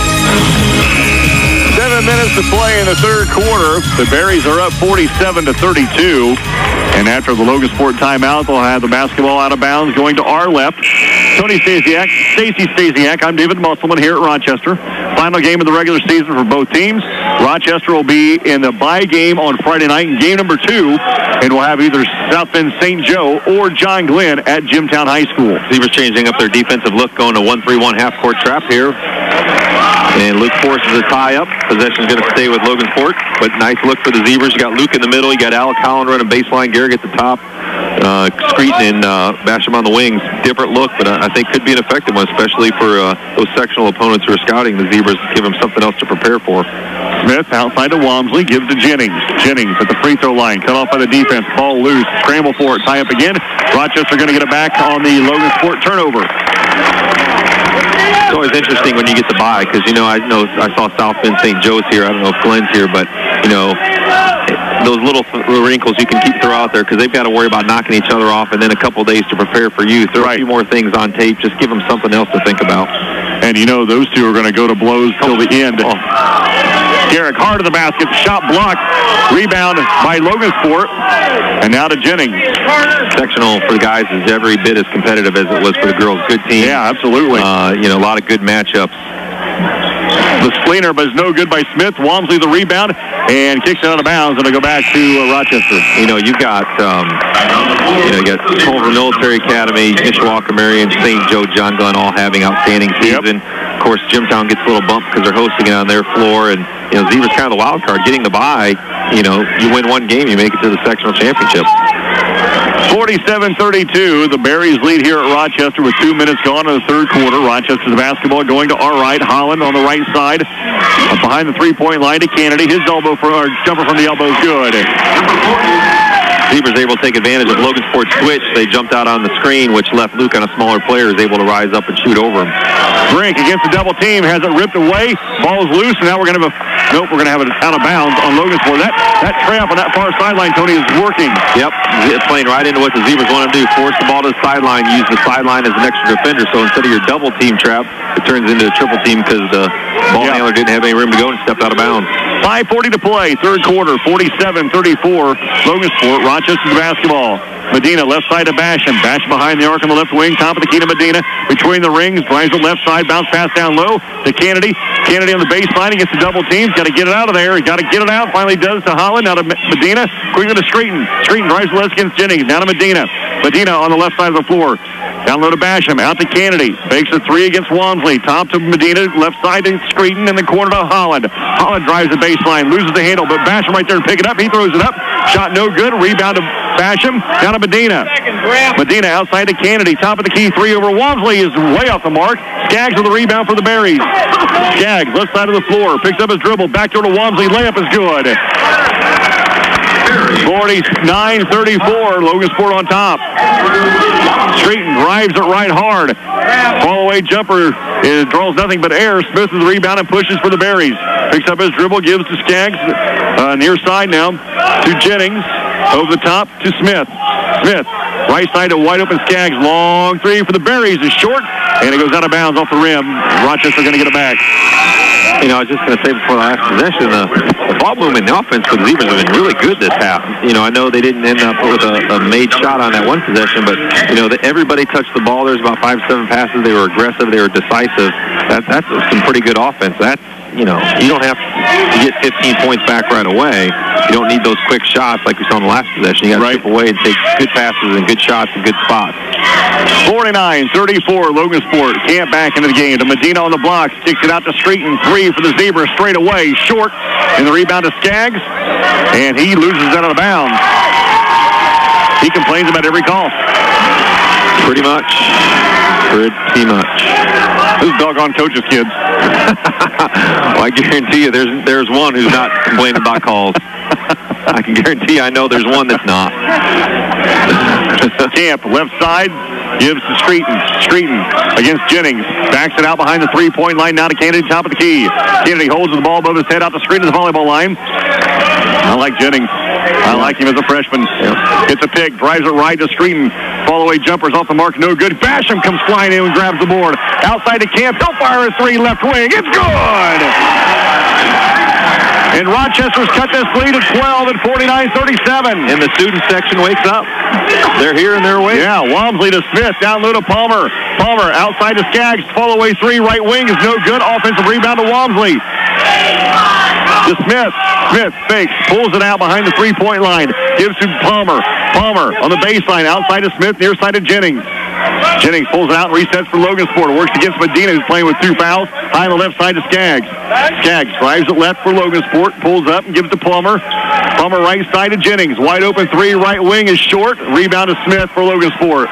7 minutes to play in the third quarter. The Berries are up 47-32. And after the Logansport timeout, they'll have the basketball out of bounds going to our left. Tony Stasiak, Stacy Stasiak. I'm David Musselman here at Rochester. Final game of the regular season for both teams. Rochester will be in the bye game on Friday night in game number 2. And we'll have either South Bend St. Joe or John Glenn at Jimtown High School. Zebras changing up their defensive look, going to 1-3-1 half-court trap here. And Luke forces a tie-up. Possession's going to stay with Logansport, but nice look for the Zebras. You got Luke in the middle. You got Alec Holland running baseline. Garrick at the top. Screeton and Basham on the wings. Different look, but I think could be an effective one, especially for those sectional opponents who are scouting the Zebras. Give them something else to prepare for. Smith outside to Walmsley. Gives to Jennings. Jennings at the free throw line. Cut off by the defense. Ball loose. Scramble for it. Tie up again. Rochester going to get it back on the Logansport turnover. It's always interesting when you get the bye because, I saw South Bend St. Joe's here. I don't know if Glenn's here, but, those little wrinkles you can keep throughout there because they've got to worry about knocking each other off and then a couple days to prepare for you. Throw a few more things on tape. Just give them something else to think about. And those two are going to go to blows till the end. Garrick hard to the basket. Shot blocked. Rebound by Logansport. And now to Jennings. Sectional for the guys is every bit as competitive as it was for the girls. Good team. Yeah, absolutely. A lot of good matchups. The Spleener, but it's no good by Smith. Walmsley the rebound and kicks it out of bounds, and it'll go back to Rochester. You've got, you got Culver Military Academy, Mishawaka Marion, St. Joe, John Glenn all having outstanding season. Of course, Jimtown gets a little bump because they're hosting it on their floor, and Zebra's kind of the wild card. Getting the bye, you win one game, you make it to the sectional championship. 47-32. The Berries lead here at Rochester with 2 minutes gone in the third quarter. Rochester's basketball going to our right. Holland on the right side. Behind the three-point line to Kennedy. His jumper from the elbow is good. Zebras able to take advantage of Logansport's switch. They jumped out on the screen, which left Luke on a smaller player, is able to rise up and shoot over him. Brink against the double team, has it ripped away. Ball's loose, and now we're going to have it out of bounds on Logansport. That trap on that far sideline, Tony, is working. Yep, it's playing right into what the Zebras want to do. Force the ball to the sideline, use the sideline as an extra defender. So instead of your double team trap, it turns into a triple team because the ball handler didn't have any room to go and stepped out of bounds. 5:40 to play, third quarter, 47-34. Logansport, Rochester's basketball. Medina, left side to Basham. Basham behind the arc on the left wing. Top of the key to Medina. Between the rings. Drives the left side. Bounce pass down low to Kennedy. Kennedy on the baseline. He gets the double teams. Got to get it out of there. Got to get it out. Finally does to Holland. Now to Medina. Quickly to Screeton. Screeton drives the left against Jennings. Now to Medina. Medina on the left side of the floor. Down low to Basham. Out to Kennedy. Fakes a three against Walmsley. Top to Medina. Left side to Screeton. In the corner to Holland. Holland drives the baseline. Loses the handle. But Basham right there to pick it up. He throws it up. Shot no good. Rebound to Basham. Down to Medina. Medina outside to Kennedy. Top of the key. Three over. Walmsley is way off the mark. Skaggs with the rebound for the Berries. Skaggs, left side of the floor. Picks up his dribble. Back door to Walmsley. Layup is good. 49-34. Logansport on top. Screeton drives it right hard. Fall away jumper. It draws nothing but air. Smith with the rebound and pushes for the Berries. Picks up his dribble. Gives to Skaggs. Near side now to Jennings. Over the top to Smith. Smith, right side to wide open Skaggs. Long three for the Berries is short, and it goes out of bounds off the rim. Rochester going to get it back. I was just going to say before the last possession, the ball movement in the offense for the Zebras have been really good this half. I know they didn't end up with a made shot on that one possession, but, everybody touched the ball. There's about 5-7 passes. They were aggressive. They were decisive. That's some pretty good offense. You don't have to get 15 points back right away. You don't need those quick shots like we saw in the last possession. You got to chip away and take good passes and good shots and good spots. 49-34, Logansport can't back into the game. To Medina on the block, kicks it out to Screeton. Three for the Zebras straight away, short. And the rebound to Skaggs, and he loses it out of bounds. He complains about every call. Pretty much. Those doggone coaches' kids. Well, I guarantee you there's one who's not complaining about calls. I can guarantee I know there's one that's not. Camp, left side, gives to Streeton. Streeton against Jennings. Backs it out behind the three-point line. Now to Kennedy, top of the key. Kennedy holds the ball above his head out the screen to the volleyball line. I like Jennings. I like him as a freshman. Hits a pick, drives it right to Streeton. Fall-away jumpers off the mark, no good. Basham comes flying in and grabs the board. Outside to Camp. He'll fire a three left wing. It's good! And Rochester's cut this lead at 12 at 49-37. And the student section wakes up. They're here and they're awake. Yeah, Walmsley to Smith, down low to Palmer. Palmer outside to Skaggs. Fall away three, right wing is no good. Offensive rebound to Walmsley. To Smith. Smith fakes, pulls it out behind the three-point line. Gives to Palmer. Palmer on the baseline, outside to Smith, near side to Jennings. Jennings pulls it out and resets for Logansport. Works against Medina, who's playing with 2 fouls. High on the left side to Skaggs. Skaggs drives it left for Logansport. Pulls up and gives to Palmer. Palmer right side to Jennings. Wide open three, right wing is short. Rebound to Smith for Logansport.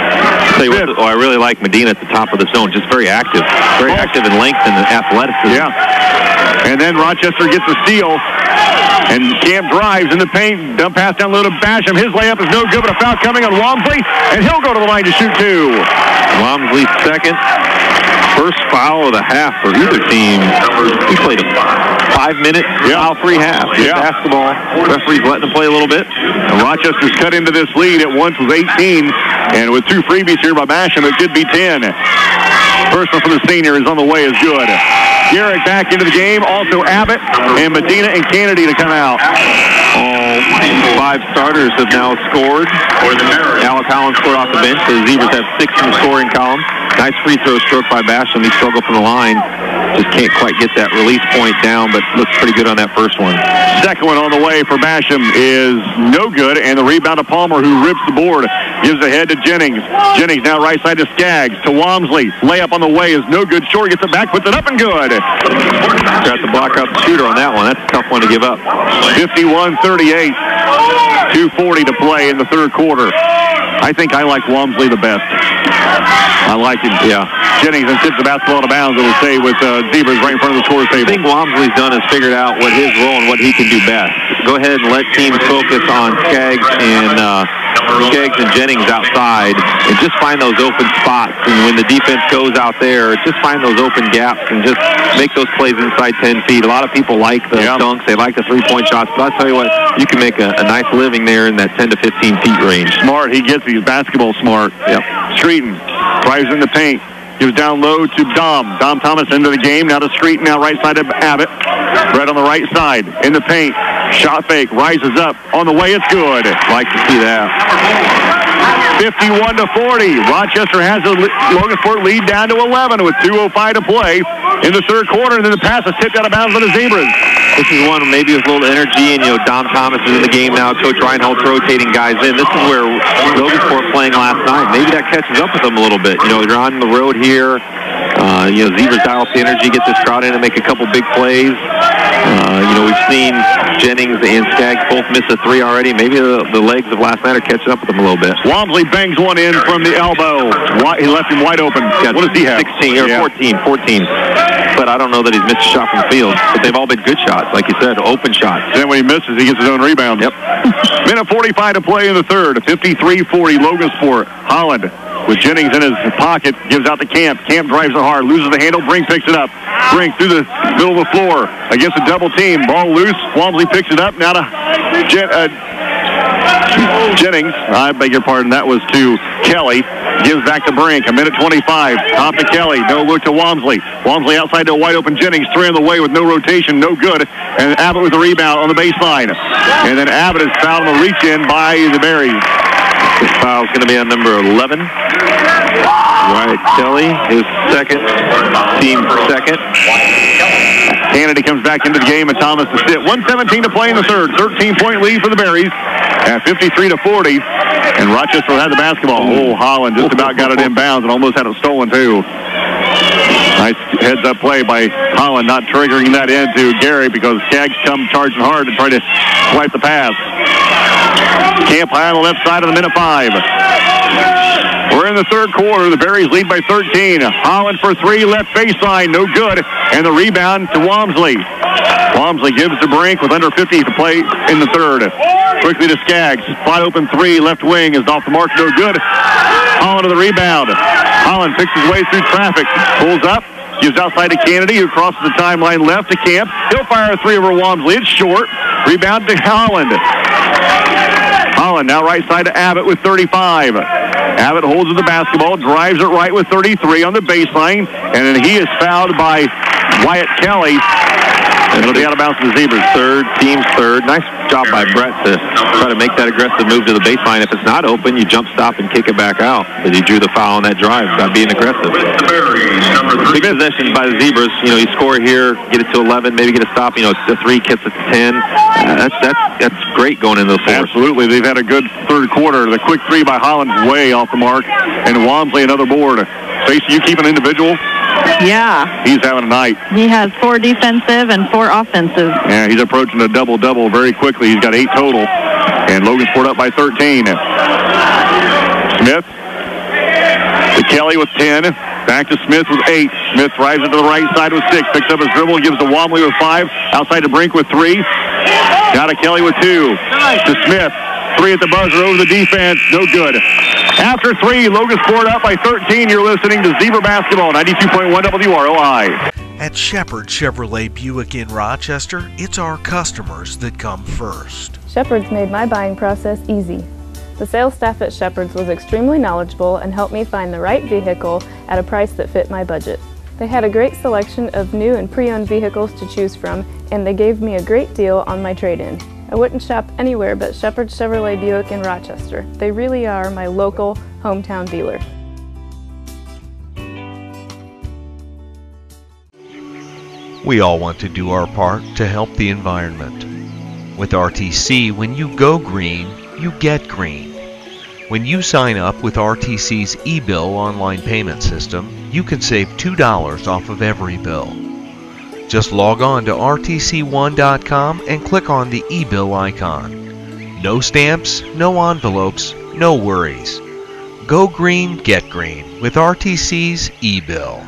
I really like Medina at the top of the zone. Just very active. Very active in length and athleticism. Yeah. And then Rochester gets a steal. And Camp drives in the paint. Dump pass down low to Basham. His layup is no good, but a foul coming on Walmsley. And he'll go to the line to shoot 2. Walmsley's second. First foul of the half for either team. He played a 5-minute foul-free half. Basketball. Referee's letting them play a little bit. And Rochester's cut into this lead at once with 18. And with 2 freebies here by Basham, it could be 10. First one for the senior is on the way, is good. Garrick back into the game. Also Abbott and Medina and Kennedy to come out. All 5 starters have now scored. Alec Holland scored off the bench, so the Zebras have 6 in the scoring column. Nice free throw stroke by Basham. He struggled from the line. Just can't quite get that release point down, but looks pretty good on that first one. Second one on the way for Basham is no good, and the rebound to Palmer, who rips the board. Gives ahead to Jennings. Jennings now right side to Skaggs. To Walmsley. Layup on the way is no good. Short gets it back, puts it up and good. Got to block out the shooter on that one. That's a tough one to give up. 51-38. 2:40 to play in the third quarter. I think I like Walmsley the best. I like him. Yeah. Jennings and tips the basketball out of bounds, it'll stay with Zebras right in front of the scorer's table. I think Walmsley's done is figured out what his role and what he can do best. Go ahead and let teams focus on Skaggs and Jennings outside and just find those open spots. And when the defense goes out there, just find those open gaps and just make those plays inside 10 feet. A lot of people like the dunks. They like the three-point shots. But I'll tell you what, you can make a nice living there in that 10 to 15 feet range. Smart. He gets these basketball smart. Yep. Streeton drives in the paint. Gives down low to Dom. Dom Thomas into the game. Now to Streeton. Now right side of Abbott. Brett on the right side. In the paint. Shot fake. Rises up. On the way. It's good. Like to see that. 51-40. Rochester has a Logansport lead down to 11 with 2:05 to play in the third quarter. And then the pass is tipped out of bounds by the Zebras. This is one maybe with a little energy, and Dom Thomas is in the game now. Coach Reinhold's rotating guys in. This is where Logansport playing last night. Maybe that catches up with them a little bit. You're on the road here. Zebras dial up the energy, get this crowd in and make a couple big plays. We've seen Jennings and Skaggs both miss a 3 already. Maybe the legs of last night are catching up with them a little bit. Walmsley bangs one in from the elbow. He left him wide open. What does he have? 16 or 14. But I don't know that he's missed a shot from the field. But they've all been good shots, like you said, open shots. Then when he misses, he gets his own rebound. Yep. Minute 45 to play in the third. 53-40 Logansport. Holland with Jennings in his pocket, gives out to Camp. Camp drives it hard, loses the handle. Brink picks it up. Brink through the middle of the floor against a double team. Ball loose. Walmsley picks it up. Now to Jennings. I beg your pardon. That was to Kelly. Gives back to Brink. A minute 25. Top to Kelly. No look to Walmsley. Walmsley outside to a wide open Jennings. 3 on the way with no rotation. No good. And Abbott with the rebound on the baseline. And then Abbott is fouled on the reach in by the Berries. This foul is going to be on number 11. Wyatt Kelly, his second, team second. Kennedy comes back into the game, and Thomas to sit. 1:17 to play in the third. 13-point lead for the Berries at 53-40. And Rochester will have the basketball. Oh, Holland just about got it in bounds and almost had it stolen, too. Nice heads-up play by Holland, not triggering that into Gary because Skaggs come charging hard to try to swipe the pass. Camp high on the left side of the minute 5. We're in the third quarter. The Berries lead by 13. Holland for 3, left baseline, no good. And the rebound to Walmsley. Walmsley gives to Brink with under 50 to play in the third. Quickly to Skaggs. Spot open three. Left wing is off the mark. No good. Holland to the rebound. Holland picks his way through traffic. Pulls up. Gives outside to Kennedy, who crosses the timeline left to Camp. He'll fire a three over Walmsley. It's short. Rebound to Holland. Holland now right side to Abbott with 35. Abbott holds the basketball, drives it right with 33 on the baseline, and then he is fouled by Wyatt Kelly. And it'll be out of bounds to the Zebras. Team's third. Nice job by Brett to try to make that aggressive move to the baseline. If it's not open, you jump stop and kick it back out. But he drew the foul on that drive by being aggressive. Big possession by the Zebras. You know, you score here, get it to 11, maybe get a stop. You know, the three gets it to 10. That's great going into the fourth. Absolutely. They've had a good third quarter. The quick three by Holland way off the mark. And Walmsley another board. Stacey, you keep an individual? Yeah. He's having a night. He has 4 defensive and 4 offensive. Yeah, he's approaching a double-double very quickly. He's got 8 total. And Logansport up by 13. Smith to Kelly with 10. Back to Smith with 8. Smith drives it to the right side with 6. Picks up his dribble, gives to Walmsley with 5. Outside to Brink with 3. Now to Kelly with 2. To Smith. 3 at the buzzer over the defense. No good. After 3, Logansport up by 13. You're listening to Zebra Basketball, 92.1 WROI. At Shepherd Chevrolet Buick in Rochester, it's our customers that come first. Shepherd's made my buying process easy. The sales staff at Shepherd's was extremely knowledgeable and helped me find the right vehicle at a price that fit my budget. They had a great selection of new and pre-owned vehicles to choose from, and they gave me a great deal on my trade-in. I wouldn't shop anywhere but Shepherd Chevrolet Buick in Rochester. They really are my local hometown dealer. We all want to do our part to help the environment. With RTC, when you go green, you get green. When you sign up with RTC's eBill online payment system, you can save $2 off of every bill. Just log on to rtc1.com and click on the eBill icon. No stamps, no envelopes, no worries. Go green, get green with RTC's eBill.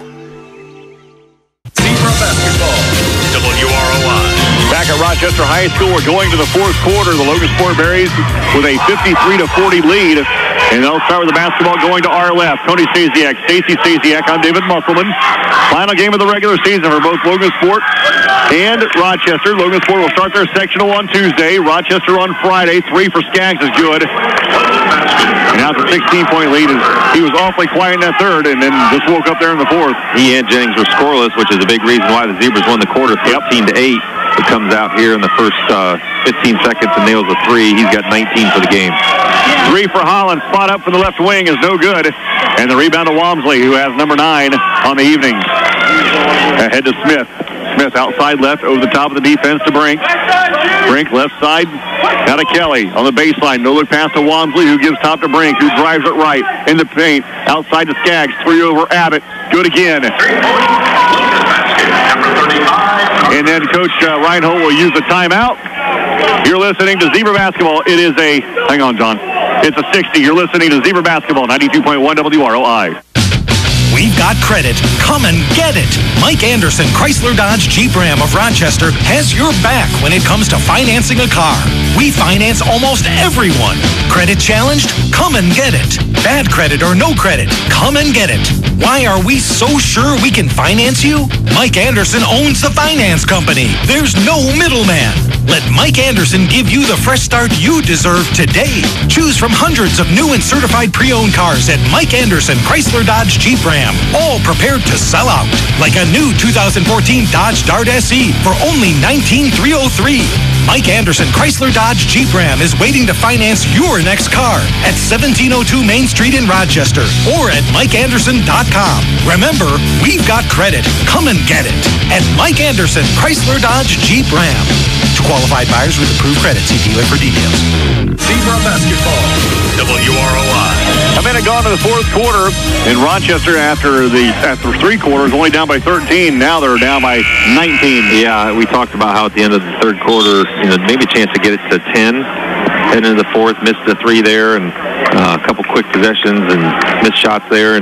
Zebra Basketball, WROI. Back at Rochester High School, we're going to the fourth quarter. The Logansport Berries with a 53-40 lead. And they'll start with the basketball going to our left. Tony Stasiak, Stacy Stasiak. I'm David Musselman. Final game of the regular season for both Logansport and Rochester. Logansport will start their sectional on Tuesday. Rochester on Friday. 3 for Skaggs is good. And now it's a 16-point lead. He was awfully quiet in that third and then just woke up there in the fourth. He and Jennings were scoreless, which is a big reason why the Zebras won the quarter 13-8. He comes out here in the first 15 seconds and nails a 3. He's got 19 for the game. 3 for Holland. Spot up from the left wing is no good. And the rebound to Walmsley, who has number 9 on the evening. Ahead to Smith. Smith outside left over the top of the defense to Brink. Brink left side. Now to Kelly on the baseline. No look pass to Walmsley, who gives top to Brink, who drives it right in the paint. Outside to Skaggs. 3 over Abbott. Good again. And then Coach Reinhold will use the timeout. You're listening to Zebra Basketball. It is a, hang on, John. It's a 60. You're listening to Zebra Basketball, 92.1 WROI. We've got credit. Come and get it. Mike Anderson, Chrysler Dodge Jeep Ram of Rochester, has your back when it comes to financing a car. We finance almost everyone. Credit challenged? Come and get it. Bad credit or no credit? Come and get it. Why are we so sure we can finance you? Mike Anderson owns the finance company. There's no middleman. Let Mike Anderson give you the fresh start you deserve today. Choose from hundreds of new and certified pre-owned cars at Mike Anderson, Chrysler Dodge Jeep Ram, all prepared to sell out. Like a new 2014 Dodge Dart SE for only $19,303. Mike Anderson, Chrysler Dodge Jeep Ram is waiting to finance your next car at 1702 Main Street in Rochester or at MikeAnderson.com. Remember, we've got credit. Come and get it at Mike Anderson, Chrysler Dodge Jeep Ram. To qualified buyers with approved credit, see dealer for details. Zebra Basketball, WROI. A minute gone to the fourth quarter in Rochester after 3 quarters, only down by 13. Now they're down by 19. Yeah, we talked about how at the end of the third quarter, maybe a chance to get it to 10. And in the fourth, missed the 3 there, and a couple quick possessions and missed shots there, and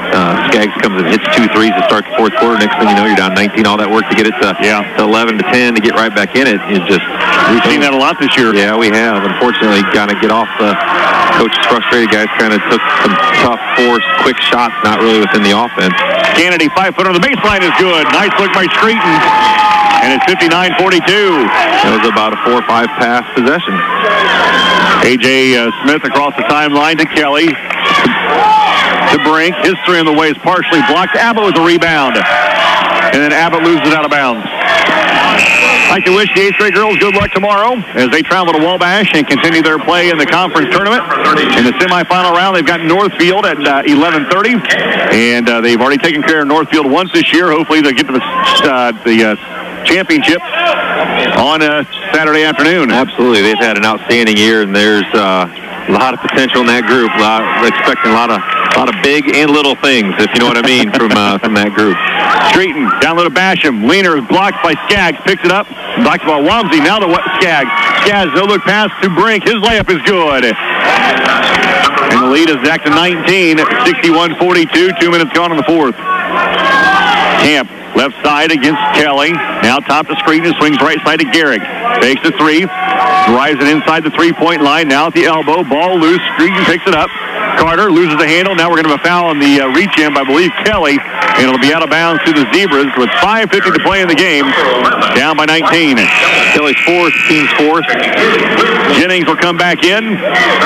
Skaggs comes and hits 2 threes to start the fourth quarter. Next thing you know, you're down 19. All that work to get it to 11 to 10 to get right back in it is just... We've seen that a lot this year. Yeah, we have. Unfortunately, kind of get off the... Coach is frustrated. Guys kind of took some tough, forced, quick shots, not really within the offense. Kennedy, 5-footer on the baseline is good. Nice look by Streeton. And it's 59-42. That was about a 4 or 5 pass possession. A.J. Smith across the timeline to Kelly. To Brink. His three on the way is partially blocked. Abbott with a rebound. And then Abbott loses it out of bounds. I'd like to wish the 8th grade girls good luck tomorrow as they travel to Wabash and continue their play in the conference tournament. In the semifinal round, they've got Northfield at 11:30, and they've already taken care of Northfield once this year. Hopefully they'll get to the championship on Saturday afternoon. Absolutely. They've had an outstanding year, and there's a lot of potential in that group. Expecting a lot of big and little things, if you know what I mean, from that group. Streeton down low to Basham. Leaner is blocked by Skaggs. Picks it up. Blocked by Wamsley. Now to Skaggs. Skaggs, no look pass to Brink. His layup is good. And the lead is back to 19 at 61-42. 2 minutes gone in the fourth. Camp. Left side against Kelly. Now top to Streeton. Swings right side to Garrick. Takes the three. Drives it inside the three-point line. Now at the elbow. Ball loose. Streeton picks it up. Carter loses the handle. Now we're going to have a foul on the reach-in by, I believe, Kelly. And it'll be out of bounds to the Zebras with 5:50 to play in the game. Down by 19. Kelly's fourth. Team's fourth. Jennings will come back in.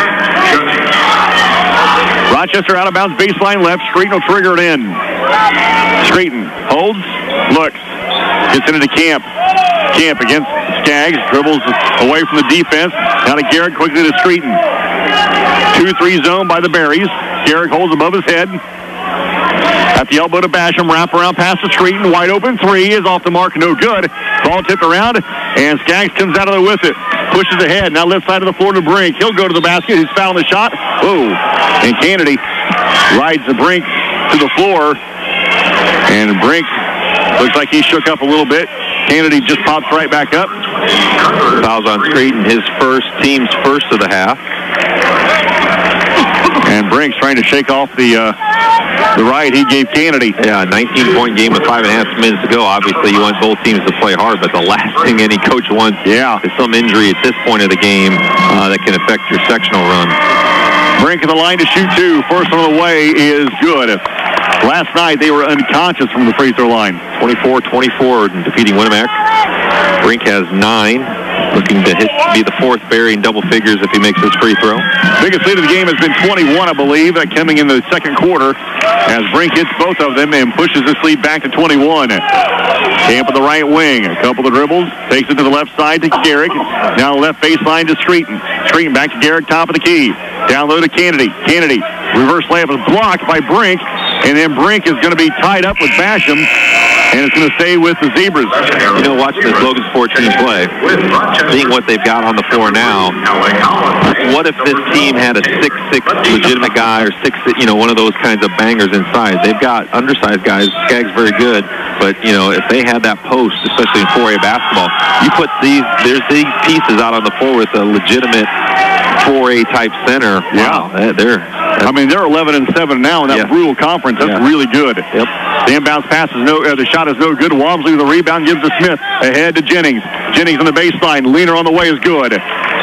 Rochester out of bounds, baseline left. Streeton will trigger it in. Streeton holds, looks, gets into Camp. Camp against Skaggs, dribbles away from the defense. Now to Garrick, quickly to Streeton. 2-3 zone by the Berries. Garrick holds above his head. At the elbow to Basham, wrap around pass to Streeton. Wide open three is off the mark, no good. Ball tipped around, and Skaggs comes out of there with it. Pushes ahead, now left side of the floor to Brink. He'll go to the basket, he's fouling the shot. Whoa, and Kennedy rides the Brink to the floor. And Brink looks like he shook up a little bit. Kennedy just pops right back up. Fouls on Streeton, his team's first of the half. And Brink's trying to shake off the right he gave Kennedy. Yeah, 19-point game with 5.5 minutes to go. Obviously, you want both teams to play hard, but the last thing any coach wants is some injury at this point of the game that can affect your sectional run. Brink in the line to shoot two. First on the way is good. Last night, they were unconscious from the free throw line. 24-24 defeating Winamac. Brink has 9. Looking to be the fourth Berry in double figures if he makes his free throw. Biggest lead of the game has been 21, I believe, coming in the second quarter as Brink hits both of them and pushes this lead back to 21. Camp on the right wing. A couple of dribbles. Takes it to the left side to Garrick. Now left baseline to Streeton. Streeton back to Garrick, top of the key. Down low to Kennedy. Kennedy, reverse layup is blocked by Brink. And then Brink is going to be tied up with Basham. And it's going to stay with the Zebras. You know, watching this Logan Sport team play, seeing what they've got on the floor now, what if this team had a 6'6" legitimate guy or 6', one of those kinds of bangers inside? They've got undersized guys. Skaggs very good, but, if they had that post, especially in 4A basketball, you put there's these pieces out on the floor with a legitimate 4A type center. Wow, they're 11-7 now in that brutal conference. That's really good. Yep. The inbounds pass is the shot is no good. Walmsley with the rebound gives to Smith. Ahead to Jennings. Jennings on the baseline. Leaner on the way is good.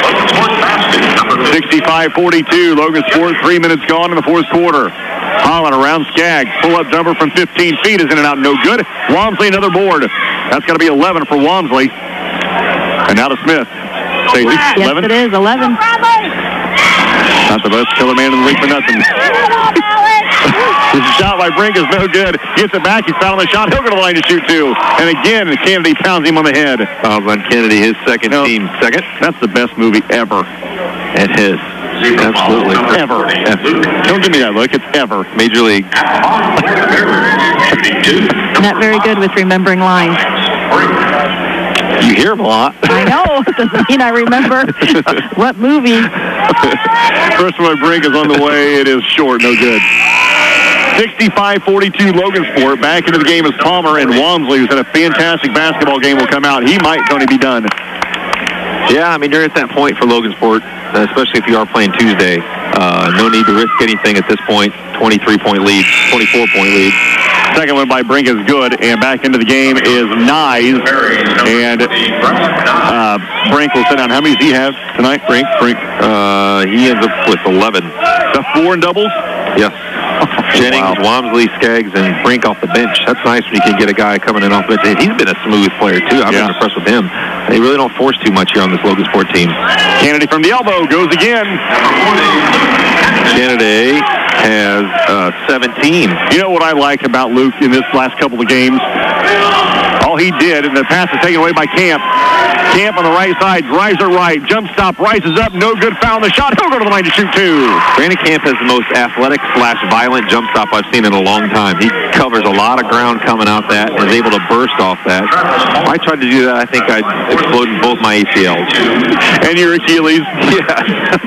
65-42. Logan Sport, 3 minutes gone in the fourth quarter. Holland around Skaggs. Pull-up jumper from 15 feet is in and out. No good. Walmsley another board. That's going to be 11 for Walmsley. And now to Smith. Stacey, 11? Yes, it is. 11. Not the best killer man in the league for nothing. This shot by Brink is no good. Gets it back. He's fouling the shot. He'll go to the line to shoot two. And again, Kennedy pounds him on the head. Fouls on Kennedy, his second team second. That's the best movie ever. It is. Absolutely. Ever. Don't give me that look. It's ever. Major League. Not very good with remembering lines. You hear them a lot. I know. It doesn't mean I remember what movie. First one, Brink is on the way. It is short. No good. 65-42 Logan Sport. Back into the game is Palmer, and Walmsley, who's had a fantastic basketball game, will come out. He might only be done. Yeah, they're at that point for Logan Sport, especially if you are playing Tuesday. No need to risk anything at this point. 23-point lead, 24-point lead. Second one by Brink is good, and back into the game is Nyes. And Brink will sit down. How many does he have tonight, Brink? He ends up with 11. The 4 in doubles? Yes. Jennings, Wamsley, Skaggs, and Brink off the bench. That's nice when you can get a guy coming in off the bench. He's been a smooth player, too. I've been impressed with him. They really don't force too much here on this Logansport team. Kennedy from the elbow goes again. Kennedy has 17. You know what I like about Luke in this last couple of games? All he did, and the pass is taken away by Camp. Camp on the right side, drives it right, jump stop, rises up, no good, foul the shot. He'll go to the line to shoot 2. Brandon Camp has the most athletic/violent jump stop I've seen in a long time. He covers a lot of ground coming out that and is able to burst off that. If I tried to do that, I think I'd explode both my ACLs. And your Achilles. Yes.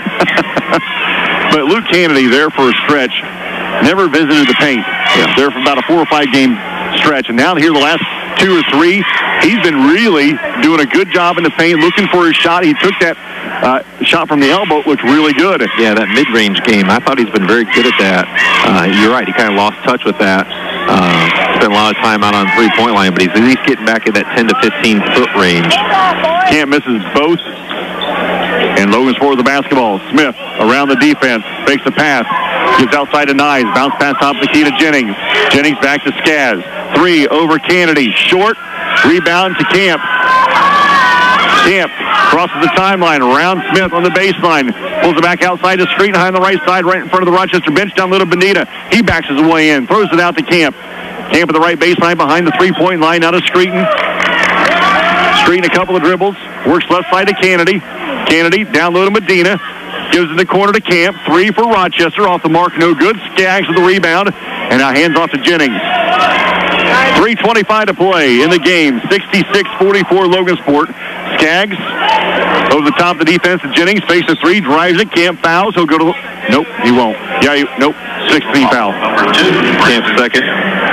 But Luke Kennedy there for a stretch, never visited the paint. There for about a 4 or 5 game stretch. And now here the last 2 or 3, he's been really doing a good job in the paint, looking for his shot. He took that shot from the elbow. It looked really good. Yeah, that mid-range game, I thought he's been very good at that. You're right, he kind of lost touch with that. Spent a lot of time out on the three-point line, but he's at least getting back in that 10 to 15-foot range. Can't misses both. And Logansport with the basketball. Smith around the defense, fakes the pass, gives outside to Nyes, bounce pass top of the key to Jennings. Jennings back to Skaggs. 3 over Kennedy, short, rebound to Camp. Camp crosses the timeline, around Smith on the baseline, pulls it back outside to Streeton, high on the right side, right in front of the Rochester bench, down little Benita. He backs his way in, throws it out to Camp. Camp at the right baseline behind the three-point line, out of Streeton. Streeton a couple of dribbles, works left side to Kennedy. Kennedy down low to Medina, gives it the corner to Camp. 3 for Rochester, off the mark, no good. Skaggs with the rebound, and now hands off to Jennings. 3:25 to play in the game. 66-44 Logansport. Skaggs over the top of the defense to Jennings, fakes a 3, drives it. Camp fouls. He'll go to. Nope, he won't. Nope. 16 foul. Camp second.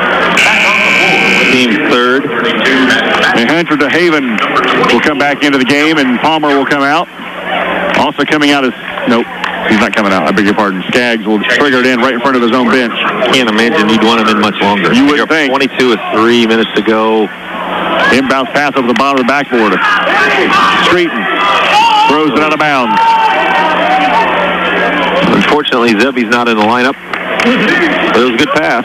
Team third. And Hunter DeHaven will come back into the game, and Palmer will come out. Also coming out is, nope, he's not coming out. I beg your pardon. Skaggs will trigger it in right in front of his own bench. Can't imagine you'd want him in much longer. You would think. 22 with 3 minutes to go. Inbounds pass over the bottom of the backboard. Streeton throws it out of bounds. Unfortunately, Zebby's not in the lineup. But it was a good pass.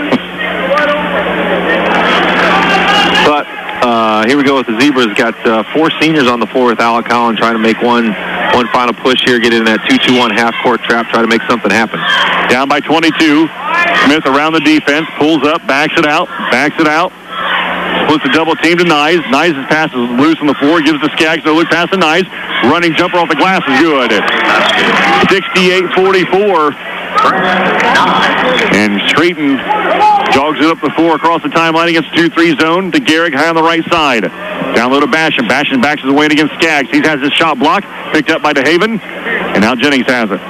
But here we go with the Zebras. Got 4 seniors on the floor with Alec Collin trying to make one final push here, get in that 2-2-1 half-court trap, try to make something happen. Down by 22. Smith around the defense, pulls up, backs it out. Splits a double team to Nyes. Nyes' pass is loose on the floor, gives to Skaggs, no look pass to Nyes. Running jumper off the glass is good. 68-44. And Streeton jogs it up the floor across the timeline against the 2-3 zone to Garrick high on the right side. Down low to Basham. Basham backs his way in against Skaggs. He has his shot blocked, picked up by DeHaven, and now Jennings has it.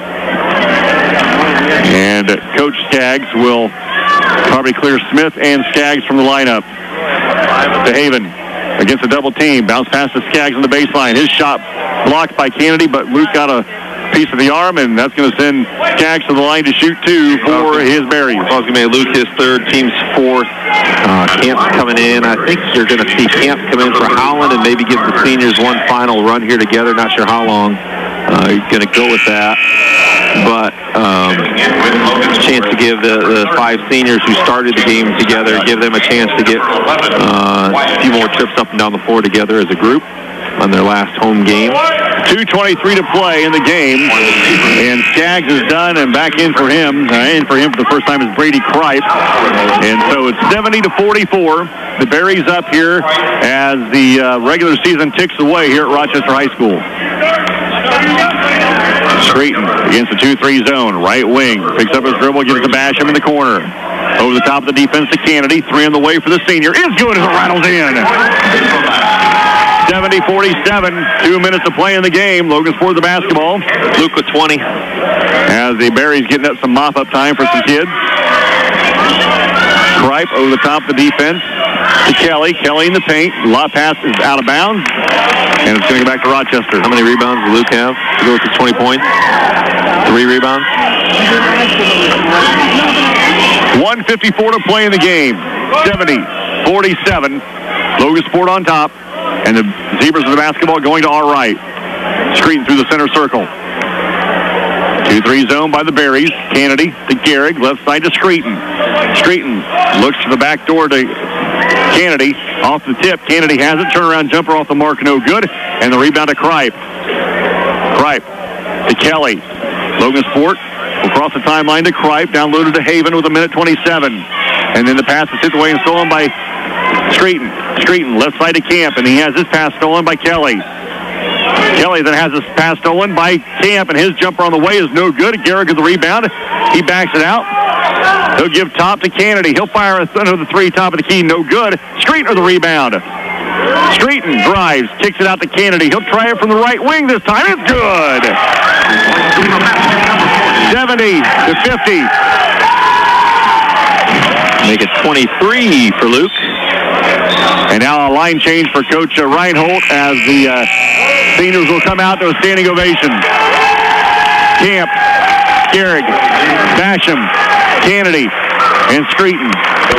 And Coach Skaggs will probably clear Smith and Skaggs from the lineup. DeHaven against a double team. Bounce pass to Skaggs on the baseline. His shot blocked by Kennedy, but Luke got a piece of the arm, and that's going to send Skaggs to the line to shoot 2 for his Berries. I was going to make Luke his third, team's fourth. Camp's coming in. I think you're going to see Camp come in for Howland and maybe give the seniors one final run here together. Not sure how long you're going to go with that. But a chance to give the 5 seniors who started the game together, give them a chance to get a few more trips up and down the floor together as a group on their last home game. 2:23 to play in the game, and Skaggs is done, and back in for him. In for him for the first time is Brady Kripe, and so it's 70-44. The Berries up here as the regular season ticks away here at Rochester High School. Streeton against the 2-3 zone, right wing, picks up his dribble, gives to Basham in the corner. Over the top of the defense to Kennedy, 3 on the way for the senior. Is good as it rattles in. 70-47, 2 minutes to play in the game. Logansport the basketball. Luke with 20. As the Berries getting up some mop-up time for some kids. Kripe over the top of the defense to Kelly. Kelly in the paint. Lob pass is out of bounds. And it's going to go back to Rochester. How many rebounds does Luke have to go with his 20 points? 3 rebounds. 1:54 to play in the game. 70-47. Logansport on top. And the Zebras of the basketball going to our right. Screen through the center circle. 2-3 zone by the Berries. Kennedy to Gehrig. Left side to Screeton. Screeton looks to the back door to Kennedy. Off the tip. Kennedy has it. Turnaround jumper off the mark. No good. And the rebound to Kripe. Kripe to Kelly. Logansport will cross the timeline to Kripe. Downloaded to Haven with 1:27. And then the pass is tipped away and stolen by Screeton. Screeton left side to Camp. And he has his pass stolen by Kelly. Kelly then has his pass stolen by Camp, and his jumper on the way is no good. Gehrig with the rebound. He backs it out. He'll give top to Kennedy. He'll fire another 3 top of the key. No good. Streeton with the rebound. Streeton drives, kicks it out to Kennedy. He'll try it from the right wing this time. It's good. 70-50. Make it 23 for Luke. And now a line change for Coach Reinhold as the seniors will come out to a standing ovation. Camp, Gehrig, Basham, Kennedy, and Screeton.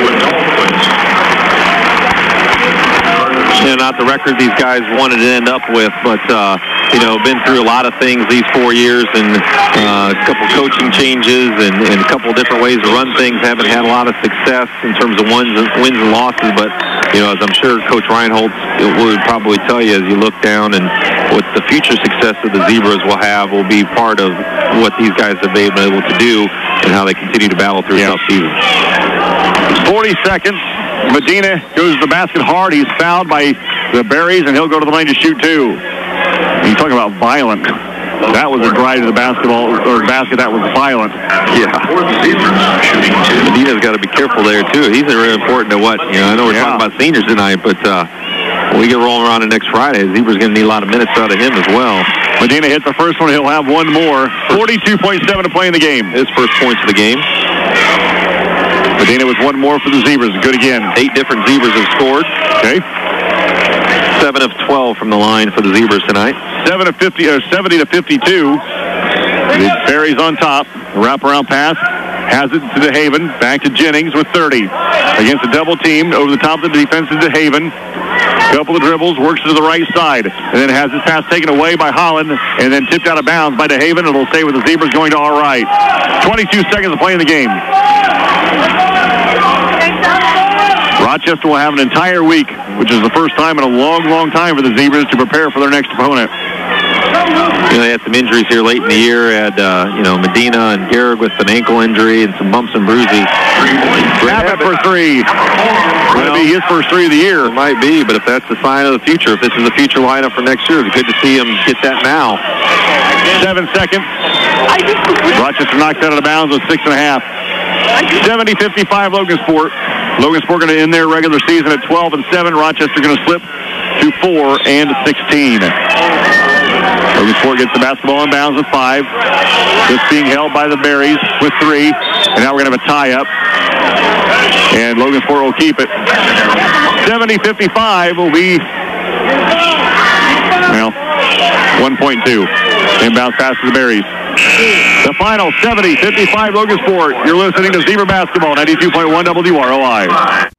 Not the record these guys wanted to end up with, but, been through a lot of things these 4 years and a couple coaching changes and a couple different ways to run things. Haven't had a lot of success in terms of wins and losses, but, as I'm sure Coach Reinhold would probably tell you as you look down and what the future success of the Zebras will have will be part of what these guys have been able to do and how they continue to battle through a tough season. 40 seconds. Medina goes to the basket hard. He's fouled by the Berries, and he'll go to the line to shoot 2. You talk about violent. That was a drive to the basketball or basket that was violent. Yeah. Medina's got to be careful there too. He's really important to what I know we're talking about seniors tonight, but when we get rolling around it next Friday, Zebra's going to need a lot of minutes out of him as well. Medina hits the first one. He'll have one more. 42.7 to play in the game. His first points of the game. Medina with one more for the Zebras. Good again. 8 different Zebras have scored. Okay. 7 of 12 from the line for the Zebras tonight. 70-52. The Berries on top. Wraparound pass. Has it to Haven. Back to Jennings with 30. Against a double team. Over the top of the defense into Haven. Couple of dribbles. Works to the right side. And then has his pass taken away by Holland. And then tipped out of bounds by DeHaven. It'll stay with the Zebras going to our right. 22 seconds to play in the game. Rochester will have an entire week, which is the first time in a long, long time for the Zebras to prepare for their next opponent. They had some injuries here late in the year. Had, Medina and Gehrig with an ankle injury and some bumps and bruises. Abbott for 3. Going to be his first 3 of the year. It might be, but if that's the sign of the future, if this is the future lineup for next year, it's good to see him get that now. 7 seconds. Rochester knocks out of bounds with 6.5. 70-55 Logansport. Logansport going to end their regular season at 12-7. Rochester going to slip to 4-16. Logansport gets the basketball in bounds with 5. This being held by the Berries with 3. And now we're going to have a tie-up. And Logansport will keep it. 70-55 will be, 1.2. Inbounds pass to the Berries. The final 70-55 Logansport. You're listening to Zebra Basketball, 92.1 WROI.